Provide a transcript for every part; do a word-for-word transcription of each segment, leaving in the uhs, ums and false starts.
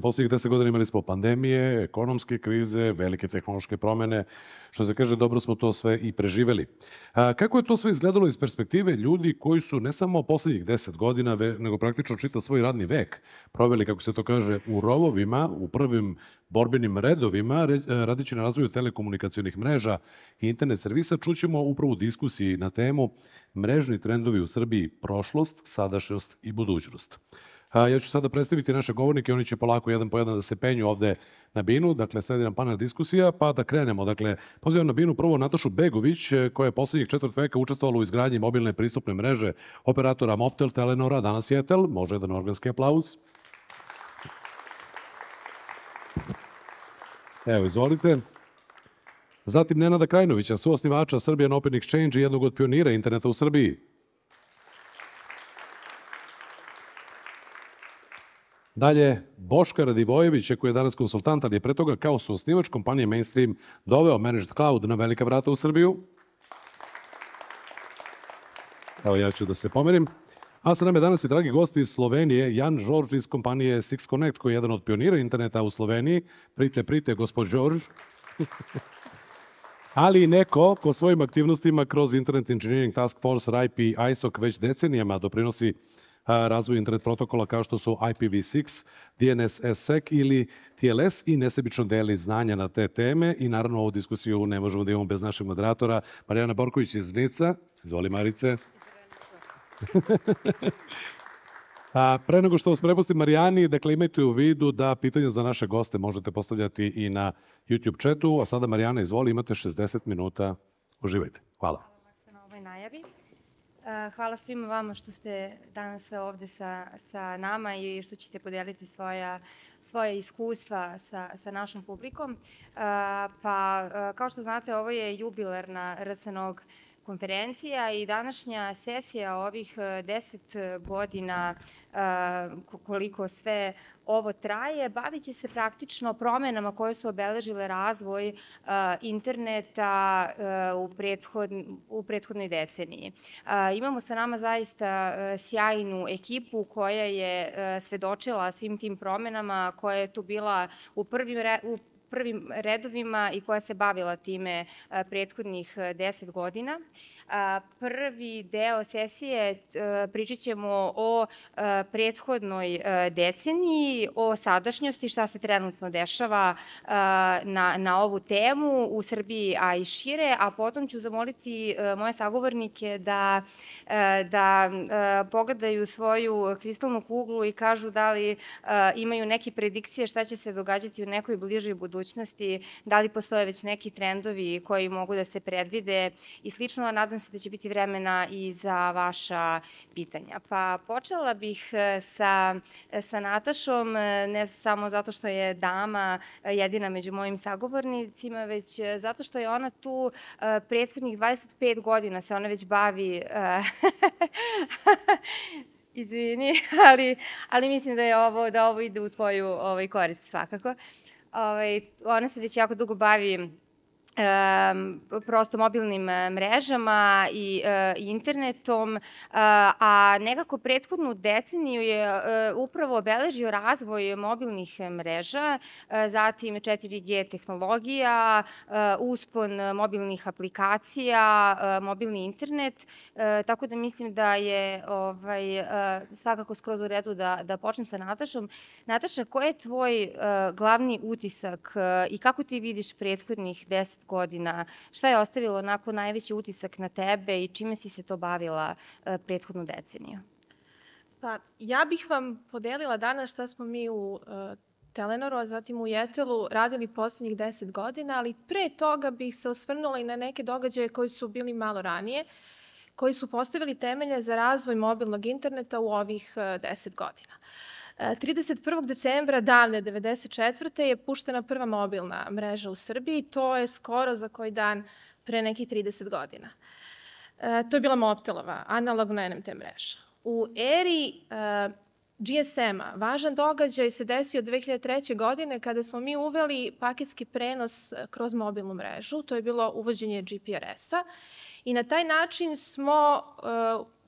posljednjih deset godina imali smo pandemije, ekonomske krize, velike tehnološke promene, što se kaže, dobro smo to sve i preživeli. Kako je to sve izgledalo iz perspektive ljudi koji su ne samo posljednjih deset godina, nego praktično čita svoj radni vek proveli, kako se to kaže, u rovovima, u prvim borbenim redovima, radići na razvoju telekomunikacionih mreža i internet servisa, čućemo upravo u diskusiji na temu mrežni trendovi u Srbiji, prošlost, sadašnjost i budućnost. Ja ću sada predstaviti naše govornike, oni će polako jedan po jedan da se penju ovde na binu, dakle, sledi nam panel diskusija, pa da krenemo. Dakle, pozivam na binu prvo Natašu Begović, koja je poslednjih četvrt veka učestvovala u izgradnji mobilne pristupne mreže operatora Mobtel, Telenora, danas Jetel. Može jedan organski aplauz. Evo, izvolite. Zatim Nenada Krajnovića, suosnivača Serbian Open Exchange i jednog od pionira interneta u Srbiji. Dalje, Boška Radivojevića, koji je danas konsultant, ali je pre toga kao suosnivač kompanije Mainstream doveo Managed Cloud na velika vrata u Srbiju. Evo, ja ću da se pomerim. A sa nama je danas i dragi gosti iz Slovenije, Jan Žorž iz kompanije Six Connect, koji je jedan od pionira interneta u Sloveniji. Prite, prite, gospod Žorž. Ali i neko ko svojim aktivnostima kroz Internet Engineering Task Force, R I P i I S O C već decenijama doprinosi razvoju internet protokola kao što su I P v šest, D N S S S E C ili T L S i nesebično deli znanja na te teme. I naravno ovu diskusiju ne možemo da imamo bez našeg moderatora. Marijana Borković iz Nica. Izvoli, Marice. A pre nego što vas prepustim Marijani, dakle imajte u vidu da pitanja za naše goste možete postavljati i na YouTube chatu, a sada Marijana, izvoli, imate šezdeset minuta. Uživajte. Hvala. Hvala Maksa na ovoj najavi. Hvala svima vama što ste danas ovde sa, sa nama i što ćete podeliti svoja, svoje iskustva sa, sa našom publikom. Pa, kao što znate, ovo je jubilarna R S N O G konferencija i današnja sesija ovih deset godina koliko sve ovo traje, bavit će se praktično promenama koje su obeležile razvoj interneta u, prethod, u prethodnoj deceniji. Imamo sa nama zaista sjajnu ekipu koja je svedočila svim tim promenama, koja je tu bila u prvim u prvim redovima i koja se bavila time prethodnih deset godina. Prvi deo sesije pričat ćemo o prethodnoj deceniji, o sadašnjosti, šta se trenutno dešava na, na ovu temu u Srbiji, a i šire, a potom ću zamoliti moje sagovornike da, da pogledaju svoju kristalnu kuglu i kažu da li imaju neke predikcije šta će se događati u nekoj bližoj budućnosti, da li postoje već neki trendovi koji mogu da se predvide i slično. Nadam se da će biti vremena i za vaša pitanja. Pa počela bih sa, sa Natašom, ne samo zato što je dama jedina među mojim sagovornicima, već zato što je ona tu prethodnih dvadeset pet godina se ona već bavi izvini, ali, ali mislim da je ovo, da ovo ide u tvoju ovaj, korist svakako. Ovaj, ona se već jako dugo bavi Um, prosto mobilnim mrežama i uh, internetom, uh, a nekako prethodnu deceniju je uh, upravo obeležio razvoj mobilnih mreža, uh, zatim četiri G tehnologija, uh, uspon mobilnih aplikacija, uh, mobilni internet, uh, tako da mislim da je ovaj, uh, svakako skroz u redu da, da počnem sa Natašom. Nataša, koji je tvoj uh, glavni utisak uh, i kako ti vidiš prethodnih deset godina? Šta je ostavilo onako najveći utisak na tebe i čime si se to bavila prethodnu deceniju? Pa, ja bih vam podelila danas šta smo mi u uh, Telenoru, a zatim u Jetelu radili poslednjih deset godina, ali pre toga bih se osvrnula i na neke događaje koji su bili malo ranije, koji su postavili temelje za razvoj mobilnog interneta u ovih uh, deset godina. trideset prvog decembra davne devedeset četvrte je puštena prva mobilna mreža u Srbiji. To je skoro za koji dan pre nekih trideset godina. To je bila Mobtelova, analogno N M T mreža. U eri G S M-a važan događaj se desio dve hiljade treće. godine kada smo mi uveli paketski prenos kroz mobilnu mrežu. To je bilo uvođenje G P R S-a i na taj način smo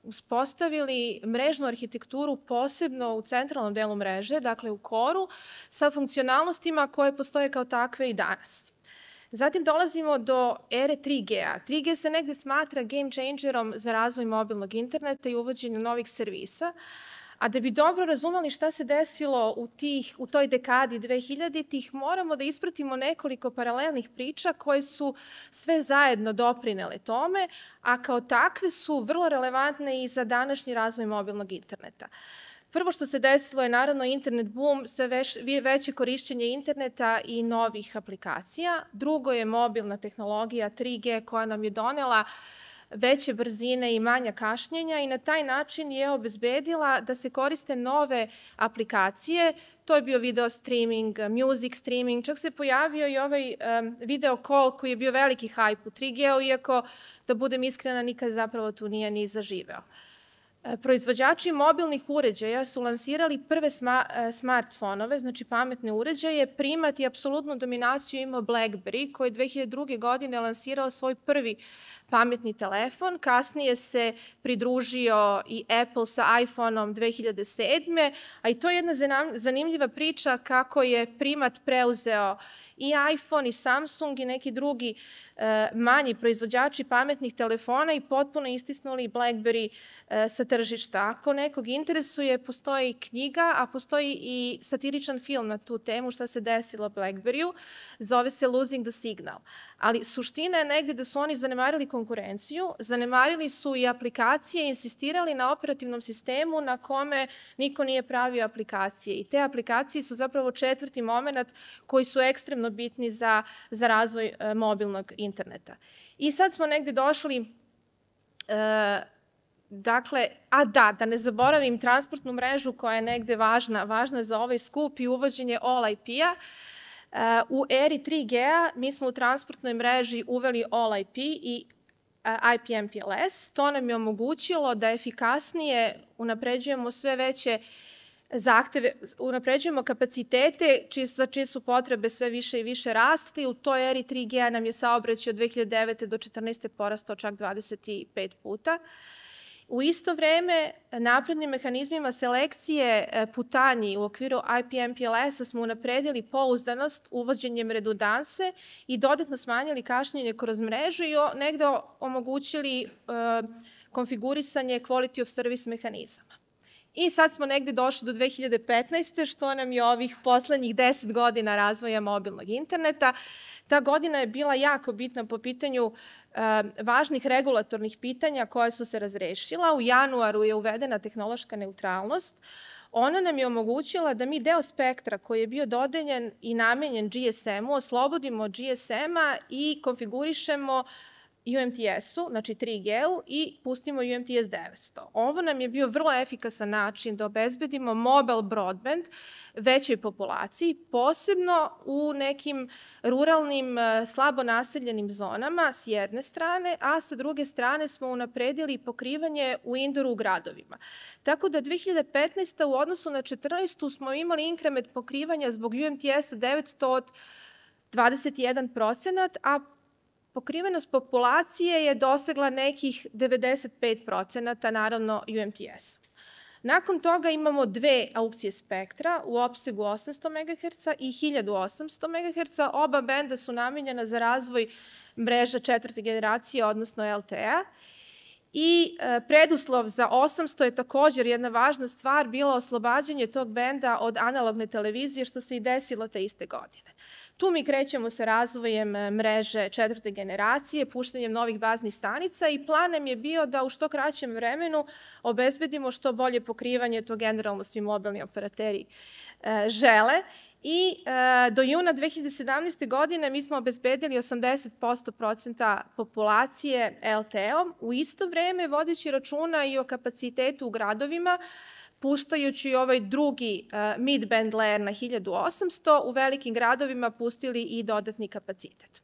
uspostavili mrežnu arhitekturu posebno u centralnom delu mreže, dakle u koru, sa funkcionalnostima koje postoje kao takve i danas. Zatim dolazimo do ere tri G a. tri G se negde smatra game changerom za razvoj mobilnog interneta i uvođenje novih servisa, a da bi dobro razumeli šta se desilo u, tih, u toj dekadi dve hiljaditih, moramo da ispratimo nekoliko paralelnih priča koje su sve zajedno doprinele tome, a kao takve su vrlo relevantne i za današnji razvoj mobilnog interneta. Prvo što se desilo je naravno internet boom, sve već, veće korišćenje interneta i novih aplikacija. Drugo je mobilna tehnologija tri G koja nam je donela veće brzine i manja kašnjenja i na taj način je obezbedila da se koriste nove aplikacije. To je bio video streaming, music streaming, čak se pojavio i ovaj um, video call koji je bio veliki hype u tri G u, iako, da budem iskrena, nikad zapravo tu nije ni zaživeo. Proizvođači mobilnih uređaja su lansirali prve sma, smartfonove, znači pametne uređaje. Primat i apsolutnu dominaciju imao BlackBerry, koji je dve hiljade druge. godine lansirao svoj prvi pametni telefon. Kasnije se pridružio i Apple sa iPhone-om dve hiljade sedme. A i to je jedna zanimljiva priča kako je primat preuzeo i iPhone i Samsung i neki drugi e, manji proizvođači pametnih telefona i potpuno istisnuli BlackBerry e, sa tržišta. Ako nekog interesuje, postoji knjiga, a postoji i satiričan film na tu temu šta se desilo BlackBerryu. Zove se Losing the Signal. Ali suština je negde da su oni zanemarili konkurenciju, zanemarili su i aplikacije i insistirali na operativnom sistemu na kome niko nije pravio aplikacije. I te aplikacije su zapravo četvrti moment koji su ekstremno bitni za, za razvoj e, mobilnog interneta. I sad smo negde došli... E, Dakle, a da, da ne zaboravim transportnu mrežu koja je negde važna, važna za ovaj skup i uvođenje All I P-a. U eri tri G a mi smo u transportnoj mreži uveli All I P i I P M P L S. To nam je omogućilo da efikasnije unapređujemo sve veće zahteve, unapređujemo kapacitete čije, za čije su potrebe sve više i više rasti. U toj eri tri G a nam je saobraćaj od dve hiljade devete. do dve hiljade četrnaeste. porastao čak dvadeset pet puta. U isto vreme, naprednim mehanizmima selekcije putanji u okviru I P M P L S-a smo unapredili pouzdanost uvođenjem redundanse i dodatno smanjili kašnjenje kroz mrežu i negde omogućili e, konfigurisanje quality of service mehanizama. I sad smo negde došli do dve hiljade petnaeste. što nam je ovih poslednjih deset godina razvoja mobilnog interneta. Ta godina je bila jako bitna po pitanju e, važnih regulatornih pitanja koja su se razrešila. U januaru je uvedena tehnološka neutralnost. Ona nam je omogućila da mi deo spektra koji je bio dodeljen i namenjen G S M-u oslobodimo od G S M-a i konfigurišemo U M T S-u, znači tri G u i pustimo U M T S devetsto. Ovo nam je bio vrlo efikasan način da obezbedimo mobile broadband većoj populaciji, posebno u nekim ruralnim, slabo naseljenim zonama s jedne strane, a sa druge strane smo unapredili pokrivanje u indoru u gradovima. Tako da dve hiljade petnaeste. u odnosu na četrnaestu. smo imali inkrement pokrivanja zbog U M T S devetsto od dvadeset jedan procenat, a pokrivenost populacije je dosegla nekih devedeset pet procenata, naravno U M T S. Nakon toga imamo dve aukcije spektra u opsegu osamsto megaherca i hiljadu osamsto megaherca. Oba benda su namenjena za razvoj mreža četvrte generacije, odnosno L T E-a. I e, preduslov za osamsto je također jedna važna stvar, bilo oslobađanje tog benda od analogne televizije, što se i desilo te iste godine. Tu mi krećemo sa razvojem mreže četvrte generacije, puštanjem novih baznih stanica i plan nam je bio da u što kraćem vremenu obezbedimo što bolje pokrivanje, to generalno svi mobilni operateri e, žele. I e, do juna dve hiljade sedamnaeste. godine mi smo obezbedili osamdeset posto procenta populacije L T E-om, u isto vreme vodeći računa i o kapacitetu u gradovima, puštajući ovaj drugi uh, mid-band layer na hiljadu osamsto, u velikim gradovima pustili i dodatni kapacitet.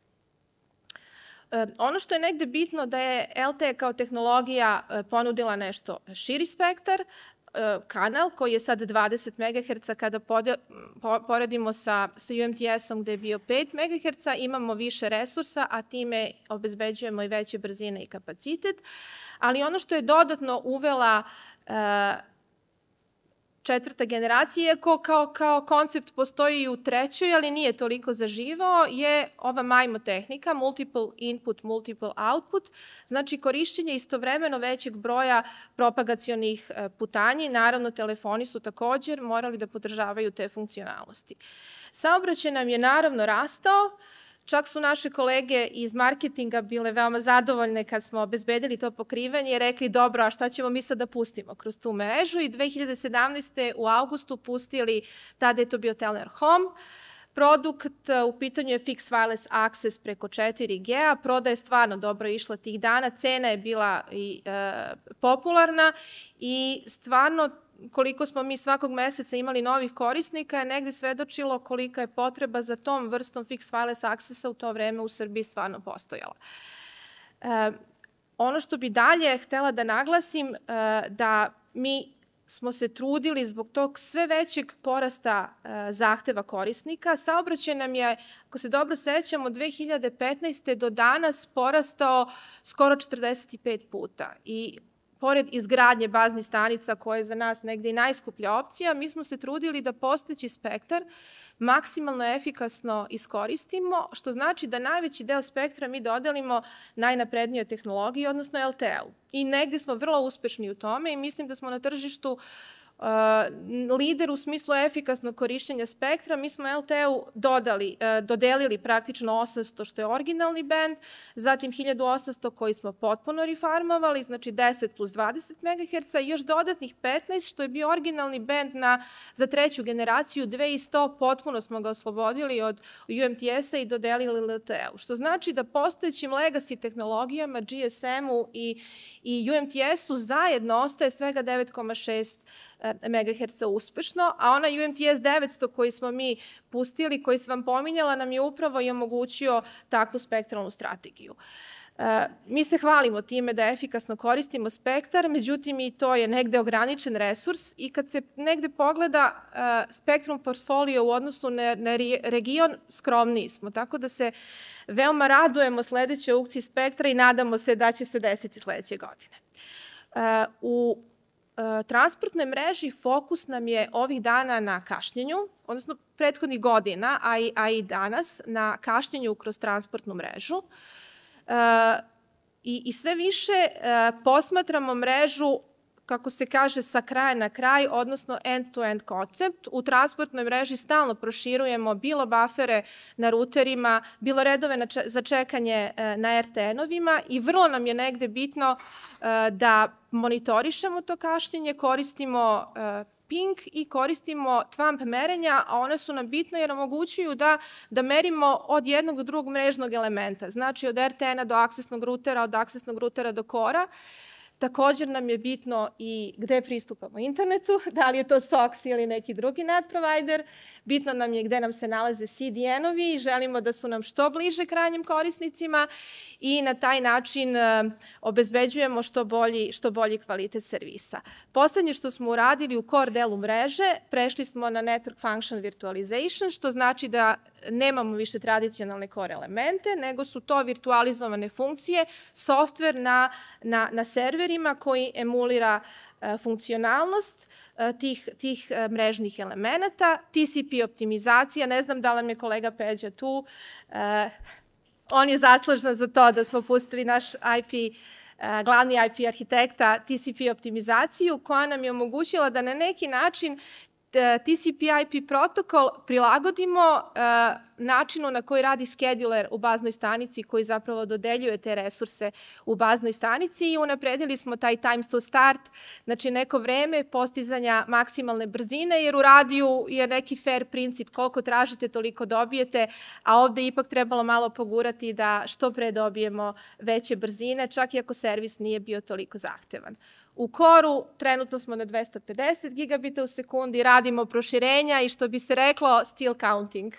Uh, ono što je negde bitno da je L T E kao tehnologija uh, ponudila nešto širi spektar, kanal koji je sad dvadeset megaherca, kada poredimo sa U M T S-om gde je bio pet megaherca, imamo više resursa, a time obezbeđujemo i veće brzine i kapacitet. Ali ono što je dodatno uvela četvrta generacija, iako kao, kao koncept postoji i u trećoj, ali nije toliko zaživao, je ova MIMO tehnika, multiple input, multiple output, znači korišćenje istovremeno većeg broja propagacionih putanji. Naravno, telefoni su također morali da podržavaju te funkcionalnosti. Saobraćaj nam je naravno rastao. Čak su naše kolege iz marketinga bile veoma zadovoljne kad smo obezbedili to pokrivanje i rekli dobro, a šta ćemo mi sad da pustimo kroz tu mrežu, i dve hiljade sedamnaeste. u avgustu pustili, tada je to bio Telenor Home, produkt, u pitanju je Fixed Wireless Access preko četiri G a, proda je stvarno dobro išla tih dana, cena je bila i e, popularna i stvarno koliko smo mi svakog meseca imali novih korisnika je negde svedočilo kolika je potreba za tom vrstom Fixed Wireless Accessa u to vreme u Srbiji stvarno postojala. E, ono što bi dalje htela da naglasim, e, da mi smo se trudili zbog tog sve većeg porasta e, zahteva korisnika. Saobraćaj nam je, ako se dobro sećamo, dve hiljade petnaeste. do danas porastao skoro četrdeset pet puta. I pored izgradnje baznih stanica, koja je za nas negde i najskuplja opcija, mi smo se trudili da postojeći spektar maksimalno efikasno iskoristimo, što znači da najveći deo spektra mi dodelimo najnaprednijoj tehnologiji, odnosno L T E-u. I negde smo vrlo uspešni u tome i mislim da smo na tržištu lider u smislu efikasnog korišćenja spektra. Mi smo L T E-u dodali, dodelili praktično osamsto, što je originalni band, zatim hiljadu osamsto koji smo potpuno refarmovali, znači deset plus dvadeset megaherca i još dodatnih petnaest, što je bio originalni band na, za treću generaciju, dve hiljade sto, potpuno smo ga oslobodili od U M T S-a i dodelili L T E-u. Što znači da postojećim legacy tehnologijama, G S M-u i, i U M T S-u zajedno ostaje svega devet zarez šest megaherca uspešno, a onaj U M T S devetsto koji smo mi pustili, koji sam vam pominjala, nam je upravo i omogućio takvu spektralnu strategiju. E, mi se hvalimo time da efikasno koristimo spektar, međutim i to je negde ograničen resurs i kad se negde pogleda e, spektrum portfolio u odnosu na, na region, skromniji smo, tako da se veoma radujemo sledećoj aukciji spektra i nadamo se da će se desiti sledeće godine. E, u transportnoj mreži fokus nam je ovih dana na kašnjenju, odnosno prethodnih godina, a i, a i danas, na kašnjenju kroz transportnu mrežu. E, i, I sve više e, posmatramo mrežu, kako se kaže, sa kraja na kraj, odnosno end-to-end koncept. U transportnoj mreži stalno proširujemo bilo bafere na ruterima, bilo redove na če, za čekanje e, na R T N-ovima i vrlo nam je negde bitno e, da monitorišemo to kašnjenje, koristimo e, ping i koristimo twamp merenja, a one su nam bitne jer omogućuju da, da merimo od jednog do drugog mrežnog elementa, znači od R T N-a do aksesnog rutera, od aksesnog rutera do kora. Također nam je bitno i gde pristupamo internetu, da li je to S O X ili neki drugi net provider. Bitno nam je gde nam se nalaze C D N-ovi i želimo da su nam što bliže krajnjim korisnicima i na taj način obezbeđujemo što bolji, što bolji kvalitet servisa. Poslednje što smo uradili u core delu mreže, prešli smo na Network Function Virtualization, što znači da nemamo više tradicionalne core elemente, nego su to virtualizovane funkcije, softver na, na, na serverima koji emulira e, funkcionalnost e, tih, tih e, mrežnih elemenata. T C P optimizacija, ne znam da li mi je kolega Peđa tu, e, on je zaslužan za to da smo pustili naš I P, e, glavni I P arhitekta, T C P optimizaciju, koja nam je omogućila da na neki način T C P I P protokol prilagodimo uh, načinu na koji radi scheduler u baznoj stanici koji zapravo dodeljuje te resurse u baznoj stanici i unapredili smo taj times to start, znači neko vreme postizanja maksimalne brzine, jer u radiju je neki fair princip, koliko tražite toliko dobijete, a ovde ipak trebalo malo pogurati da što pre dobijemo veće brzine, čak i ako servis nije bio toliko zahtevan. U koru trenutno smo na dvesta pedeset gigabita u sekundi, radimo proširenja i što bi se reklo still counting.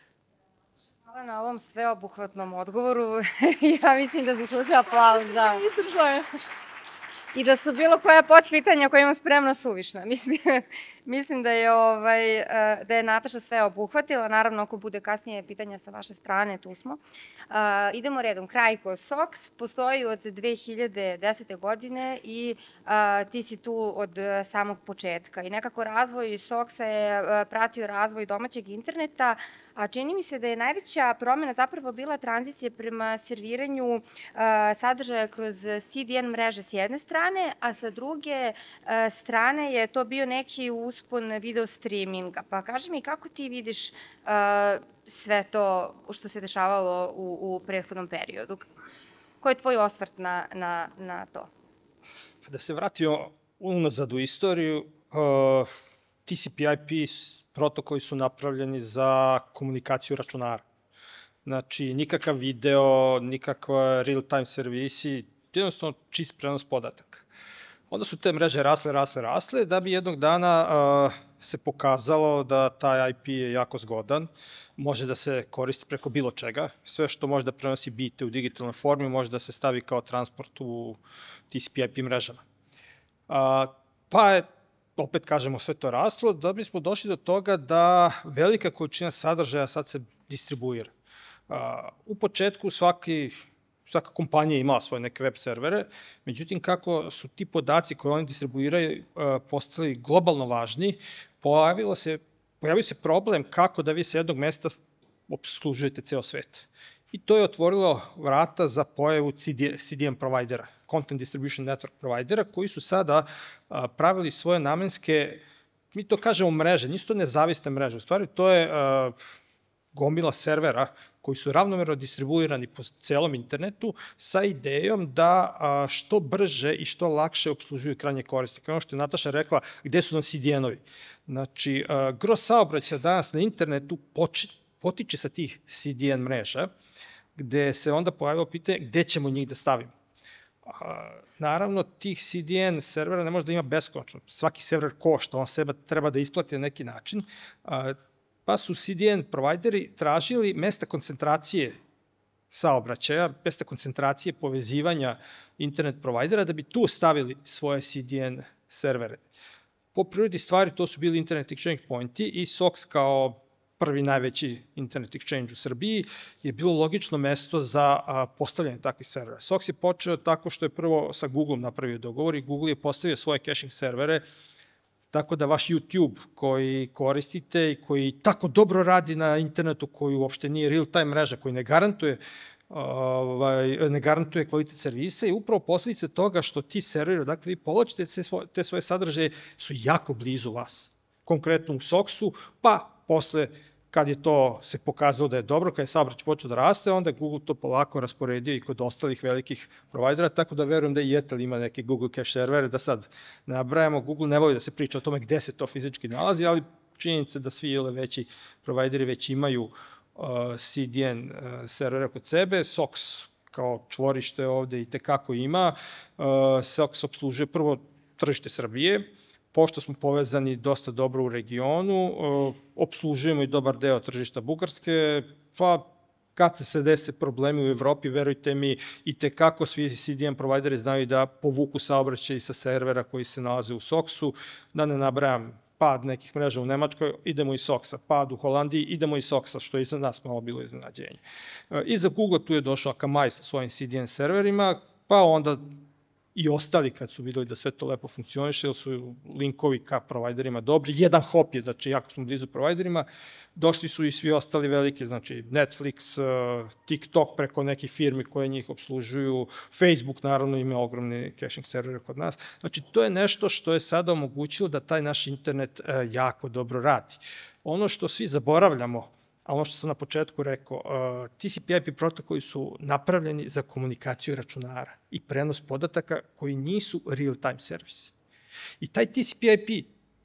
Hvala na ovom sveobuhvatnom odgovoru. Ja mislim da zaslužuje aplauz. Da. Izdržao je. i da su bilo koja potpitanja koja imam spremno suvišna. Mislim, mislim da, je, ovaj, da je Nataša sve obuhvatila. Naravno, ako bude kasnije pitanja sa vaše strane, tu smo. Uh, idemo redom. Krajko Soks postoji od dve hiljade desete. godine i uh, ti si tu od samog početka. I nekako razvoj Soksa je uh, pratio razvoj domaćeg interneta, a čini mi se da je najveća promena zapravo bila tranzicija prema serviranju uh, sadržaja kroz C D N mreže s jedne strane, a sa druge uh, strane je to bio neki uspon video streaminga. Pa kaži mi kako ti vidiš uh, sve to što se dešavalo u, u prethodnom periodu? Koji je tvoj osvrt na, na, na to? Da se vratio unazad u istoriju, uh, T C P I P protokoli su napravljeni za komunikaciju računara. Znači, nikakav video, nikakva real-time servisi, jednostavno čist prenos podataka. Onda su te mreže rasle, rasle, rasle, da bi jednog dana uh, se pokazalo da taj I P je jako zgodan, može da se koristi preko bilo čega, sve što može da prenosi bite u digitalnoj formi može da se stavi kao transport u T C P I P mrežama. Uh, pa je, opet kažemo, sve to raslo, da bismo došli do toga da velika količina sadržaja sad se distribuira. Uh, u početku svaki svaka kompanija imala svoje neke web servere, međutim, kako su ti podaci koje oni distribuiraju postali globalno važni, pojavilo se, pojavio se problem kako da vi sa jednog mesta obslužujete ceo svet. I to je otvorilo vrata za pojavu C D N provajdera, Content Distribution Network provajdera, koji su sada pravili svoje namenske, mi to kažemo mreže, nisu to nezavisne mreže, u stvari to je gomila servera koji su ravnomerno distribuirani po celom internetu sa idejom da što brže i što lakše obslužuju krajnje korisnike. Ono što je Nataša rekla, gde su nam C D N-ovi? Znači, gro saobraćaja danas na internetu potiče sa tih C D N mreža, gde se onda pojavilo pitanje gde ćemo njih da stavimo. Naravno, tih C D N servera ne može da ima beskonačno. Svaki server košta, on seba treba da isplati na neki način, pa su C D N provajderi tražili mesta koncentracije saobraćaja, mesta koncentracije povezivanja internet provajdera da bi tu stavili svoje C D N servere. Po prirodi stvari to su bili Internet Exchange Pointi i Soks kao prvi najveći Internet Exchange u Srbiji je bilo logično mesto za postavljanje takvih servera. Soks je počeo tako što je prvo sa Googlom napravio dogovor i Google je postavio svoje caching servere, tako da vaš YouTube koji koristite i koji tako dobro radi na internetu, koji uopšte nije real-time mreža, koji ne garantuje, ovaj, ne garantuje kvalitet servisa i upravo posljedice toga što ti serveri, dakle vi povlačite te svoje sadržaje, su jako blizu vas. Konkretno u Soksu, pa posle kad je to se pokazalo da je dobro, kad je saobraćaj počeo da raste, onda je Google to polako rasporedio i kod ostalih velikih provajdera, tako da verujem da i Yetel ima neke Google Cache servere, da sad ne nabrajamo. Google ne voli da se priča o tome gde se to fizički nalazi, ali činjenica da svi ili veći provajderi već imaju uh, C D N uh, servere kod sebe. Soks kao čvorište ovde i tekako ima. Uh, Soks obslužuje prvo tržište Srbije, pošto smo povezani dosta dobro u regionu, opslužujemo i dobar deo tržišta Bugarske, pa kad se dese problemi u Evropi, verujte mi, i tekako svi C D N provajderi znaju da povuku saobraćaj sa servera koji se nalaze u Soksu, da ne nabrajam pad nekih mreža u Nemačkoj, idemo iz Soksa, pad u Holandiji, idemo iz Soksa, što je iza nas malo bilo iznenađenje. Iza Google tu je došao Akamai sa svojim C D N serverima, pa onda i ostali kad su videli da sve to lepo funkcioniše, jer su linkovi ka provajderima dobri. Jedan hop je, znači, jako smo blizu provajderima, došli su i svi ostali veliki, znači Netflix, TikTok preko nekih firmi koje njih obslužuju, Facebook naravno ima ogromni caching servere kod nas. Znači, to je nešto što je sada omogućilo da taj naš internet jako dobro radi. Ono što svi zaboravljamo, a ono što sam na početku rekao, T C P I P protokoli su napravljeni za komunikaciju računara i prenos podataka koji nisu real-time service. I taj T C P I P,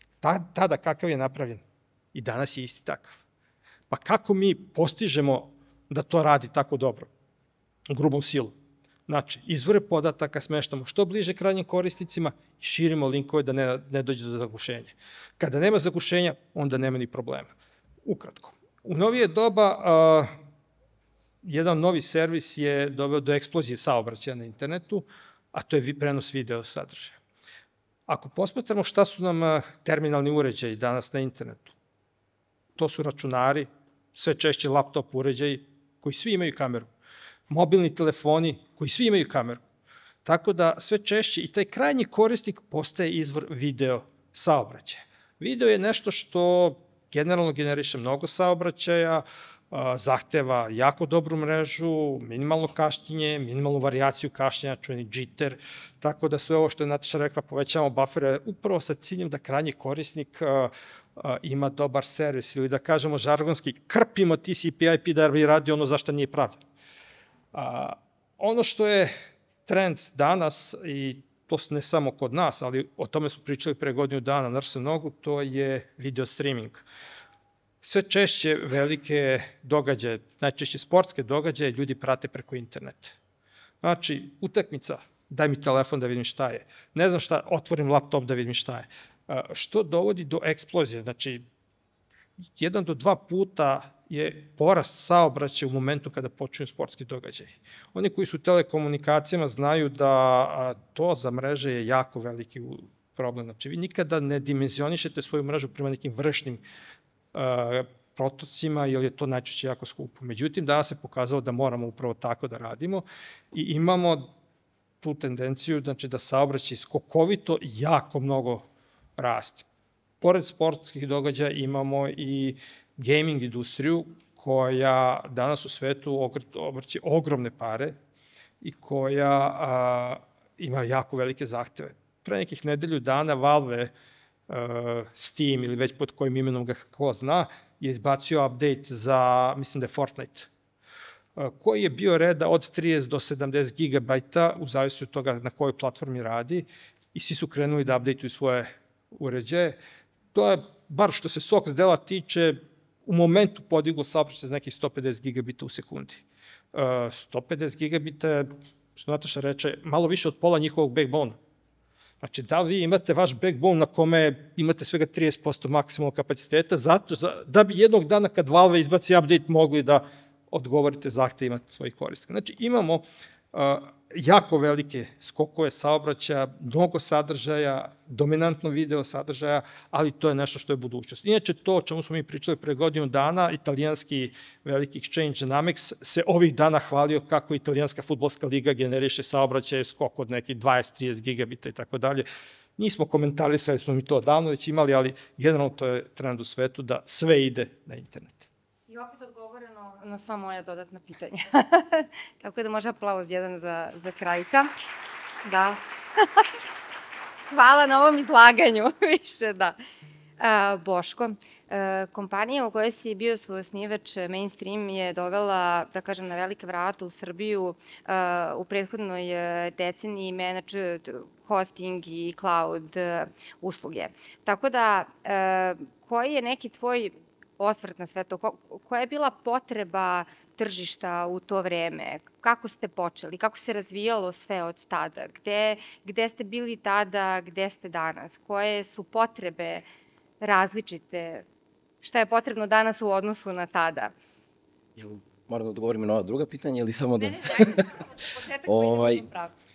tada kakav je napravljen, i danas je isti takav. Pa kako mi postižemo da to radi tako dobro? Grubom silom. Znači, izvore podataka smeštamo što bliže krajnjim korisnicima i širimo linkove da ne, ne dođe do zagušenja. Kada nema zagušenja, onda nema ni problema. Ukratko. U novije doba, uh, jedan novi servis je doveo do eksplozije saobraćaja na internetu. a to je prenos video sadržaja. Ako posmatramo šta su nam terminalni uređaji danas na internetu, to su računari, sve češće laptop uređaji koji svi imaju kameru, mobilni telefoni koji svi imaju kameru. Tako da sve češće i taj krajnji korisnik postaje izvor video saobraćaja. Video je nešto što generalno generiše mnogo saobraćaja, zahteva jako dobru mrežu, minimalno kašnjenje, minimalnu varijaciju kašnjenja, čuveni džitter, tako da sve ovo što je Nataša rekla, povećavamo bufere upravo sa ciljem da krajnji korisnik ima dobar servis ili da kažemo žargonski, krpimo T C P I P da bi radio ono zašto nije pravljen. Ono što je trend danas, i to ne samo kod nas, ali o tome smo pričali pre godinu dana na R S Nogu, to je video streaming. Sve češće velike događaje, najčešće sportske događaje, ljudi prate preko interneta. Znači, utakmica, daj mi telefon da vidim šta je. Ne znam šta, otvorim laptop da vidim šta je. Što dovodi do eksplozije. Znači, jedan do dva puta je porast saobraćaja u momentu kada počinju sportski događaji. Oni koji su u telekomunikacijama znaju da to za mreže je jako veliki problem. Znači, vi nikada ne dimenzionišete svoju mrežu prema nekim vršnim protocima, jer je to najčešće jako skupo. Međutim, danas se pokazalo da moramo upravo tako da radimo i imamo tu tendenciju znači, da saobraćaj skokovito jako mnogo raste. Pored sportskih događaja imamo i gaming industriju koja danas u svetu obrće ogromne pare i koja a, ima jako velike zahteve. Pre nekih nedelju dana Valve, uh, Steam ili već pod kojim imenom ga ko zna, je izbacio update za, mislim da je Fortnite, uh, koji je bio reda od trideset do sedamdeset gigabajta u zavisnosti od toga na kojoj platformi radi i svi su krenuli da updateuju svoje uređaje. To je, bar što se S O X dela tiče, u momentu podiglo saobraćaj za nekih sto pedeset gigabita u sekundi. Uh, sto pedeset gigabita je, što Nataša reče, malo više od pola njihovog backbone-a. Znači, da li vi imate vaš backbone na kome imate svega trideset posto maksimalnog kapaciteta, zato da bi jednog dana kad Valve izbaci update mogli da odgovorite zahtevima svojih korisnika. Znači, imamo uh, jako velike skokove saobraćaja, mnogo sadržaja, dominantno video sadržaja, ali to je nešto što je budućnost. Inače, to o čemu smo mi pričali pre godinu dana, italijanski veliki exchange Dynamics se ovih dana hvalio kako italijanska fudbalska liga generiše saobraćaje skok od nekih dvadeset do trideset gigabita i tako dalje. Nismo komentarisali, smo mi to davno već imali, ali generalno to je trend u svetu da sve ide na internet. I opet odgovoreno na sva moja dodatna pitanja. Tako da može aplauz jedan za, za Krajka. Da. Hvala na ovom izlaganju, više da. A, Boško, a, kompanija u kojoj si bio suosnivač Mainstream je dovela, da kažem, na velike vrata u Srbiju a, u prethodnoj deceniji managed hosting i cloud usluge. Tako da, a, koji je neki tvoj osvrt na sve to? Koja je bila potreba tržišta u to vreme? Kako ste počeli? Kako se razvijalo sve od tada? Gde, gde ste bili tada? Gde ste danas? Koje su potrebe različite? Šta je potrebno danas u odnosu na tada? Jel moram da odgovorim na ova druga pitanja ili samo da... Ne, ne, čekaj, početak koji idemo u pravcu.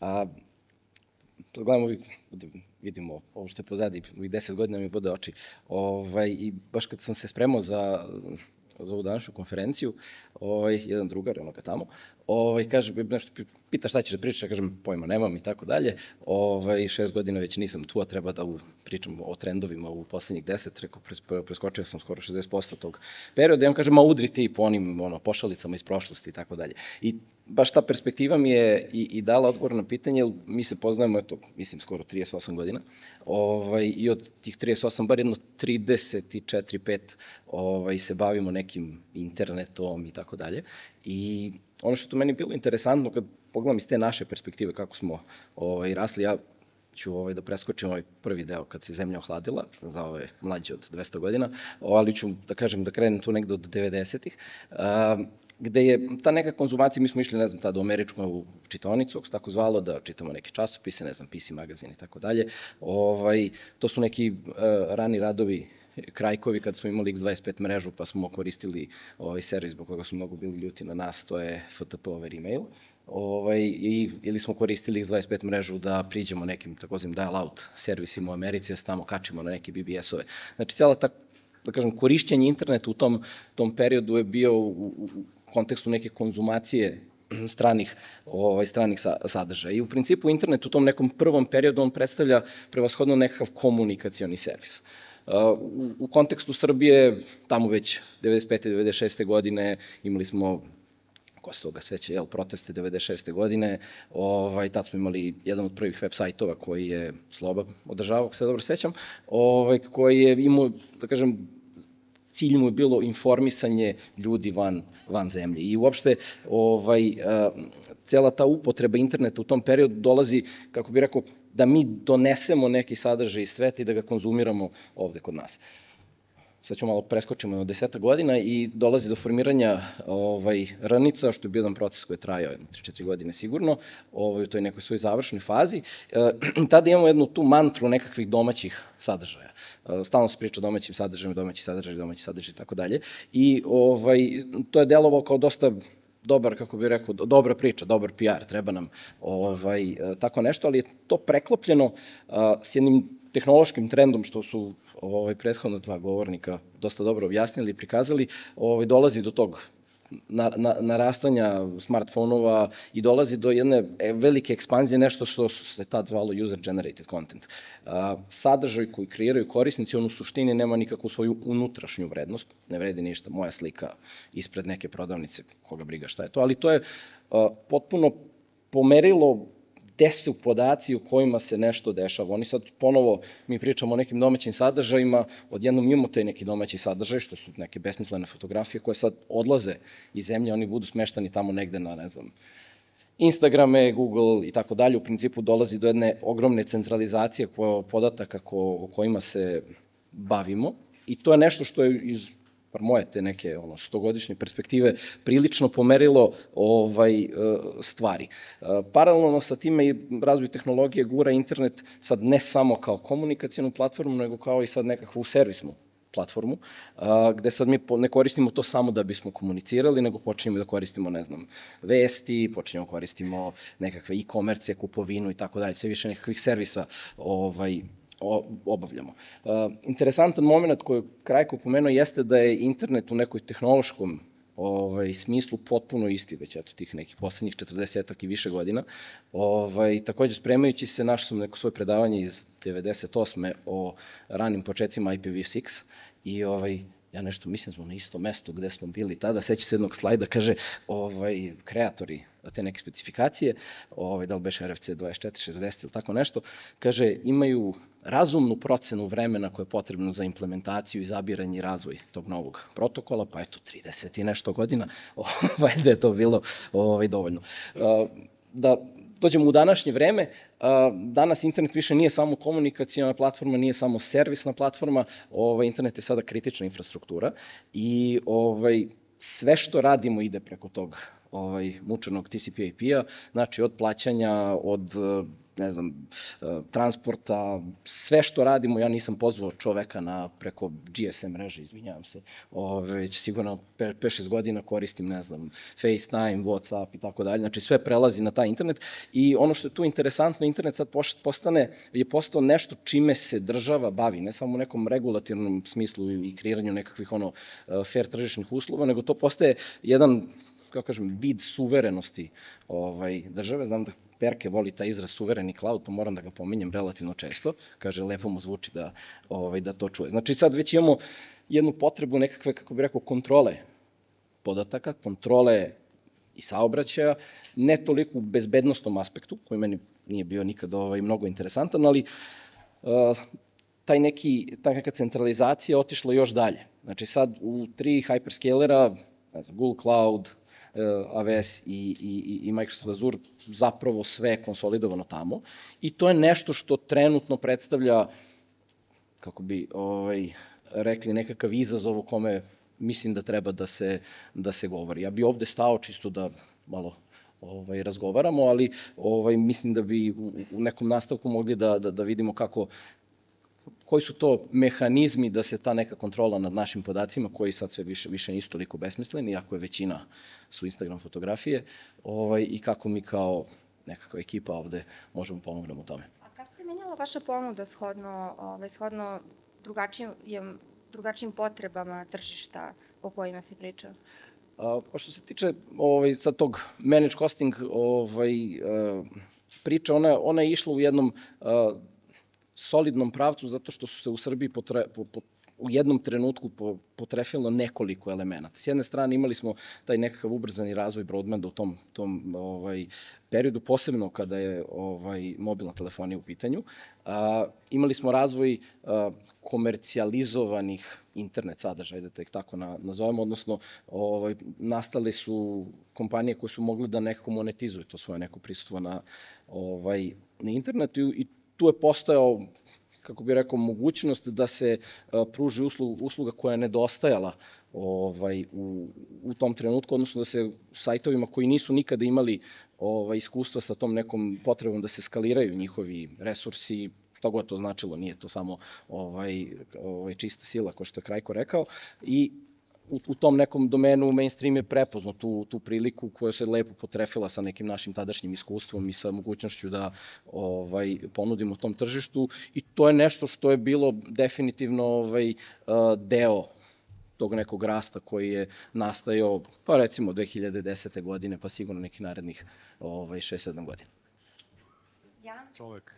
To gledamo, vidimo ovo što je pozadi, ovih deset godina mi bude oči. Ovaj, I baš kad sam se spremao za, za ovu današnju konferenciju, ovaj, jedan drugar, ono ga tamo, ovaj, kaže, nešto pita šta ćeš da pričaš, ja kažem, pojma nemam i tako dalje. Ovaj, šest godina već nisam tu, a treba da pričam o trendovima u poslednjih deset, rekao, preskočio sam skoro šezdeset posto tog perioda, i on kaže, ma udri ti po onim ono, pošalicama iz prošlosti i tako dalje. I baš ta perspektiva mi je i, i dala odgovor na pitanje, jer mi se poznajemo, eto, mislim, skoro trideset osam godina, ovaj, i od tih trideset osam, bar jedno trideset četiri pet ovaj, se bavimo nekim internetom i tako dalje. I ono što je tu meni bilo interesantno, kad pogledam iz te naše perspektive kako smo ovaj, rasli, ja ću ovaj, da preskočim ovaj prvi deo kad se zemlja ohladila, za ove mlađe od dvesta godina, ali ću da kažem da krenem tu negde od devedesetih, uh, gde je ta neka konzumacija, mi smo išli, ne znam, tada u američku u čitaonicu, ako se tako zvalo, da čitamo neke časopise, ne znam, P C magazin i tako dalje. Ovaj, to su neki uh, rani radovi, Krajkovi, kad smo imali X dvadeset pet mrežu, pa smo koristili ovaj servis zbog koga su mnogo bili ljuti na nas, to je F T P over email. ovaj, i, ili smo koristili iks dvadeset pet mrežu da priđemo nekim takozvanim dial-out servisima u Americi, da se tamo kačimo na neke B B S-ove. Znači, cijela ta, da kažem, korišćenje interneta u tom, tom periodu je bio u, u kontekstu neke konzumacije stranih, ovaj, stranih sadržaja. I u principu internet u tom nekom prvom periodu on predstavlja prevashodno nekakav komunikacioni servis. U, u kontekstu Srbije, tamo već devedeset pete devedeset šeste godine imali smo, ko se toga seća, jel, proteste devedeset šeste godine, ovaj, tad smo imali jedan od prvih web sajtova koji je Sloba održavao, ako se dobro sećam, ovaj, koji je imao, da kažem, cilj mu je bilo informisanje ljudi van, van zemlje. I uopšte, ovaj, cela ta upotreba interneta u tom periodu dolazi, kako bih rekao, da mi donesemo neki sadržaj iz sveta i da ga konzumiramo ovde kod nas. Sad ćemo malo preskočimo na deseta godina i dolazi do formiranja ovaj, Rnica, što je bio jedan proces koji je trajao tri četiri godine sigurno, ovaj, u toj nekoj svoj završnoj fazi. E, tada imamo jednu tu mantru nekakvih domaćih sadržaja. E, stalno se priča o domaćim sadržajima, domaći sadržaj, domaći sadržaj i tako dalje. I ovaj, to je delovao kao dosta dobar, kako bih rekao, dobra priča, dobar P R, treba nam ovaj, tako nešto, ali je to preklopljeno a, s jednim tehnološkim trendom, što su ovaj, prethodno dva govornika dosta dobro objasnili i prikazali, ovaj, dolazi do tog na, na, narastanja smartfonova i dolazi do jedne velike ekspanzije, nešto što se tad zvalo user-generated content. A, sadržaj koji kreiraju korisnici, on u suštini nema nikakvu svoju unutrašnju vrednost, ne vredi ništa, moja slika ispred neke prodavnice, koga briga šta je to, ali to je a, potpuno pomerilo gde su podaci u kojima se nešto dešava. Oni sad ponovo, mi pričamo o nekim domaćim sadržajima, odjednom imamo te neki domaći sadržaj, što su neke besmislene fotografije koje sad odlaze iz zemlje, oni budu smeštani tamo negde na, ne znam, Instagrame, Google i tako dalje. U principu dolazi do jedne ogromne centralizacije podataka ko, o kojima se bavimo i to je nešto što je iz par moje te neke ono, stogodišnje perspektive, prilično pomerilo ovaj, stvari. Paralelno sa time i razvoj tehnologije gura internet sad ne samo kao komunikacijnu platformu, nego kao i sad nekakvu servisnu platformu, gde sad mi ne koristimo to samo da bismo komunicirali, nego počinjemo da koristimo, ne znam, vesti, počinjemo da koristimo nekakve e-komercije, kupovinu i tako dalje, sve više nekakvih servisa ovaj, obavljamo. Uh, interesantan moment koji je Krajko pomenuo jeste da je internet u nekoj tehnološkom ovaj, smislu potpuno isti, već eto tih nekih poslednjih četrdesetak i više godina. Ovaj, takođe, spremajući se, našao sam neko svoje predavanje iz devedeset osme o ranim početcima I P v šest i ovaj, ja nešto mislim smo na isto mesto gde smo bili tada, seća se jednog slajda, kaže, ovaj, kreatori te neke specifikacije, ovaj, da li beše R F C dvadeset četiri šezdeset ili tako nešto, kaže, imaju razumnu procenu vremena koje je potrebno za implementaciju i zabiranje i razvoj tog novog protokola, pa eto, trideset i nešto godina, valjda je to bilo ovaj, dovoljno. Da dođemo u današnje vreme, danas internet više nije samo komunikacijna platforma, nije samo servisna platforma, ovaj, internet je sada kritična infrastruktura i ovaj, sve što radimo ide preko tog ovaj, mučenog T C P I P-a, znači od plaćanja, od ne znam, transporta, sve što radimo, ja nisam pozvao čoveka na preko G S M mreže, izvinjavam se, ove, već sigurno pet šest godina koristim, ne znam, FaceTime, WhatsApp i tako dalje, znači sve prelazi na taj internet i ono što je tu interesantno, internet sad postane, je postao nešto čime se država bavi, ne samo u nekom regulativnom smislu i kreiranju nekakvih ono fair tržišnih uslova, nego to postaje jedan, kako kažem, vid suverenosti ovaj, države. Znam da Perke voli taj izraz suvereni cloud, pa moram da ga pominjem relativno često. Kaže, lepo mu zvuči da, ovaj, da to čuje. Znači sad već imamo jednu potrebu nekakve, kako bih rekao, kontrole podataka, kontrole i saobraćaja, ne toliko u bezbednostnom aspektu, koji meni nije bio nikad ovaj, mnogo interesantan, ali uh, taj neki, ta neka centralizacija je otišla još dalje. Znači sad u tri hyperscalera, ne znam, Google Cloud, A W S i, i, i Microsoft Azure, zapravo sve konsolidovano tamo i to je nešto što trenutno predstavlja, kako bi ovaj, rekli, nekakav izazov u kome mislim da treba da se, da se govori. Ja bi ovde stao čisto da malo ovaj, razgovaramo, ali ovaj, mislim da bi u, u nekom nastavku mogli da, da, da vidimo kako koji su to mehanizmi da se ta neka kontrola nad našim podacima, koji sad sve više, više nisu toliko besmisleni, iako je većina su Instagram fotografije, ovaj, i kako mi kao nekakva ekipa ovde možemo pomognemo u tome. A kako se menjala vaša ponuda shodno, ovaj, shodno drugačijim, drugačijim potrebama tržišta o kojima se priča? A, pa što se tiče ovaj, sad tog manage costing ovaj, uh, priča, ona, ona je išla u jednom uh, solidnom pravcu zato što su se u Srbiji potre, po, po, u jednom trenutku potrefilo nekoliko elemenata. S jedne strane imali smo taj nekakav ubrzani razvoj broadbanda u tom, tom ovaj, periodu, posebno kada je ovaj, mobilna telefonija u pitanju. A, imali smo razvoj a, komercijalizovanih internet sadržaja, da tek tako na, nazovemo, odnosno ovaj, nastale su kompanije koje su mogle da nekako monetizuju to svoje neko prisustvo na, ovaj, na internetu i tu je postojao, kako bih rekao, mogućnost da se uh, pruži usluga, usluga koja je nedostajala ovaj, u, u tom trenutku, odnosno da se sajtovima koji nisu nikada imali ovaj, iskustva sa tom nekom potrebom da se skaliraju njihovi resursi, što god to značilo, nije to samo ovaj, ovaj, čista sila, kao što je Krajko rekao, i U, u tom nekom domenu mainstream je prepoznao tu, tu priliku koja se lepo potrefila sa nekim našim tadašnjim iskustvom i sa mogućnošću da ovaj, ponudimo tom tržištu i to je nešto što je bilo definitivno ovaj, deo tog nekog rasta koji je nastajao, pa recimo dve hiljade desete godine, pa sigurno nekih narednih ovaj, šest sedam godina. Ja? Čovek.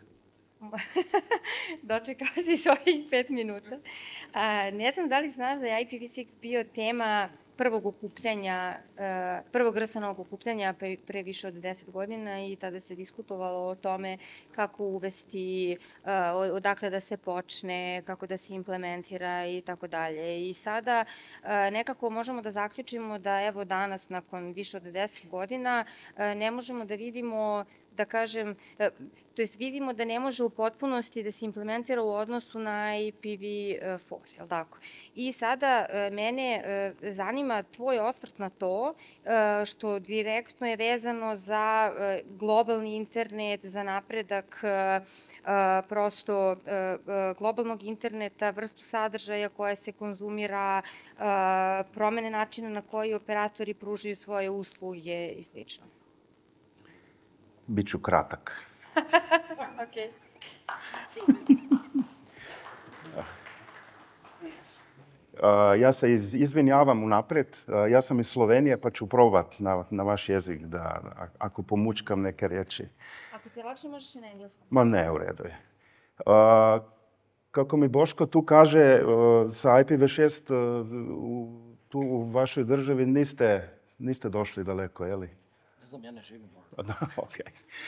Dočekao si svojih pet minuta. A, ne znam da li znaš da je I P v šest bio tema prvog okupljanja, prvog R S N-ovog okupljanja pre, pre više od deset godina i tada se diskutovalo o tome kako uvesti, odakle da se počne, kako da se implementira i tako dalje. I sada nekako možemo da zaključimo da evo danas, nakon više od deset godina, ne možemo da vidimo, da kažem, to jest vidimo da ne može u potpunosti da se implementira u odnosu na I P v četiri, je li tako? I sada mene zanima tvoj osvrt na to, što direktno je vezano za globalni internet, za napredak prosto globalnog interneta, vrstu sadržaja koja se konzumira, promene načina na koji operatori pružaju svoje usluge i slično. Biću kratak. Okej. Ja se iz, izvinjavam unapred. Ja sam iz Slovenije, pa ću probat na, na vaš jezik da, ako pomučkam neke riječi. Ako ti je lakše, možeš i na engleskom. Ma ne, u redu je. Uh, kako mi Boško tu kaže, uh, sa I P v šest uh, u, tu u vašoj državi niste, niste došli daleko, je li? Ne znam, ja ne živim. Da, okej.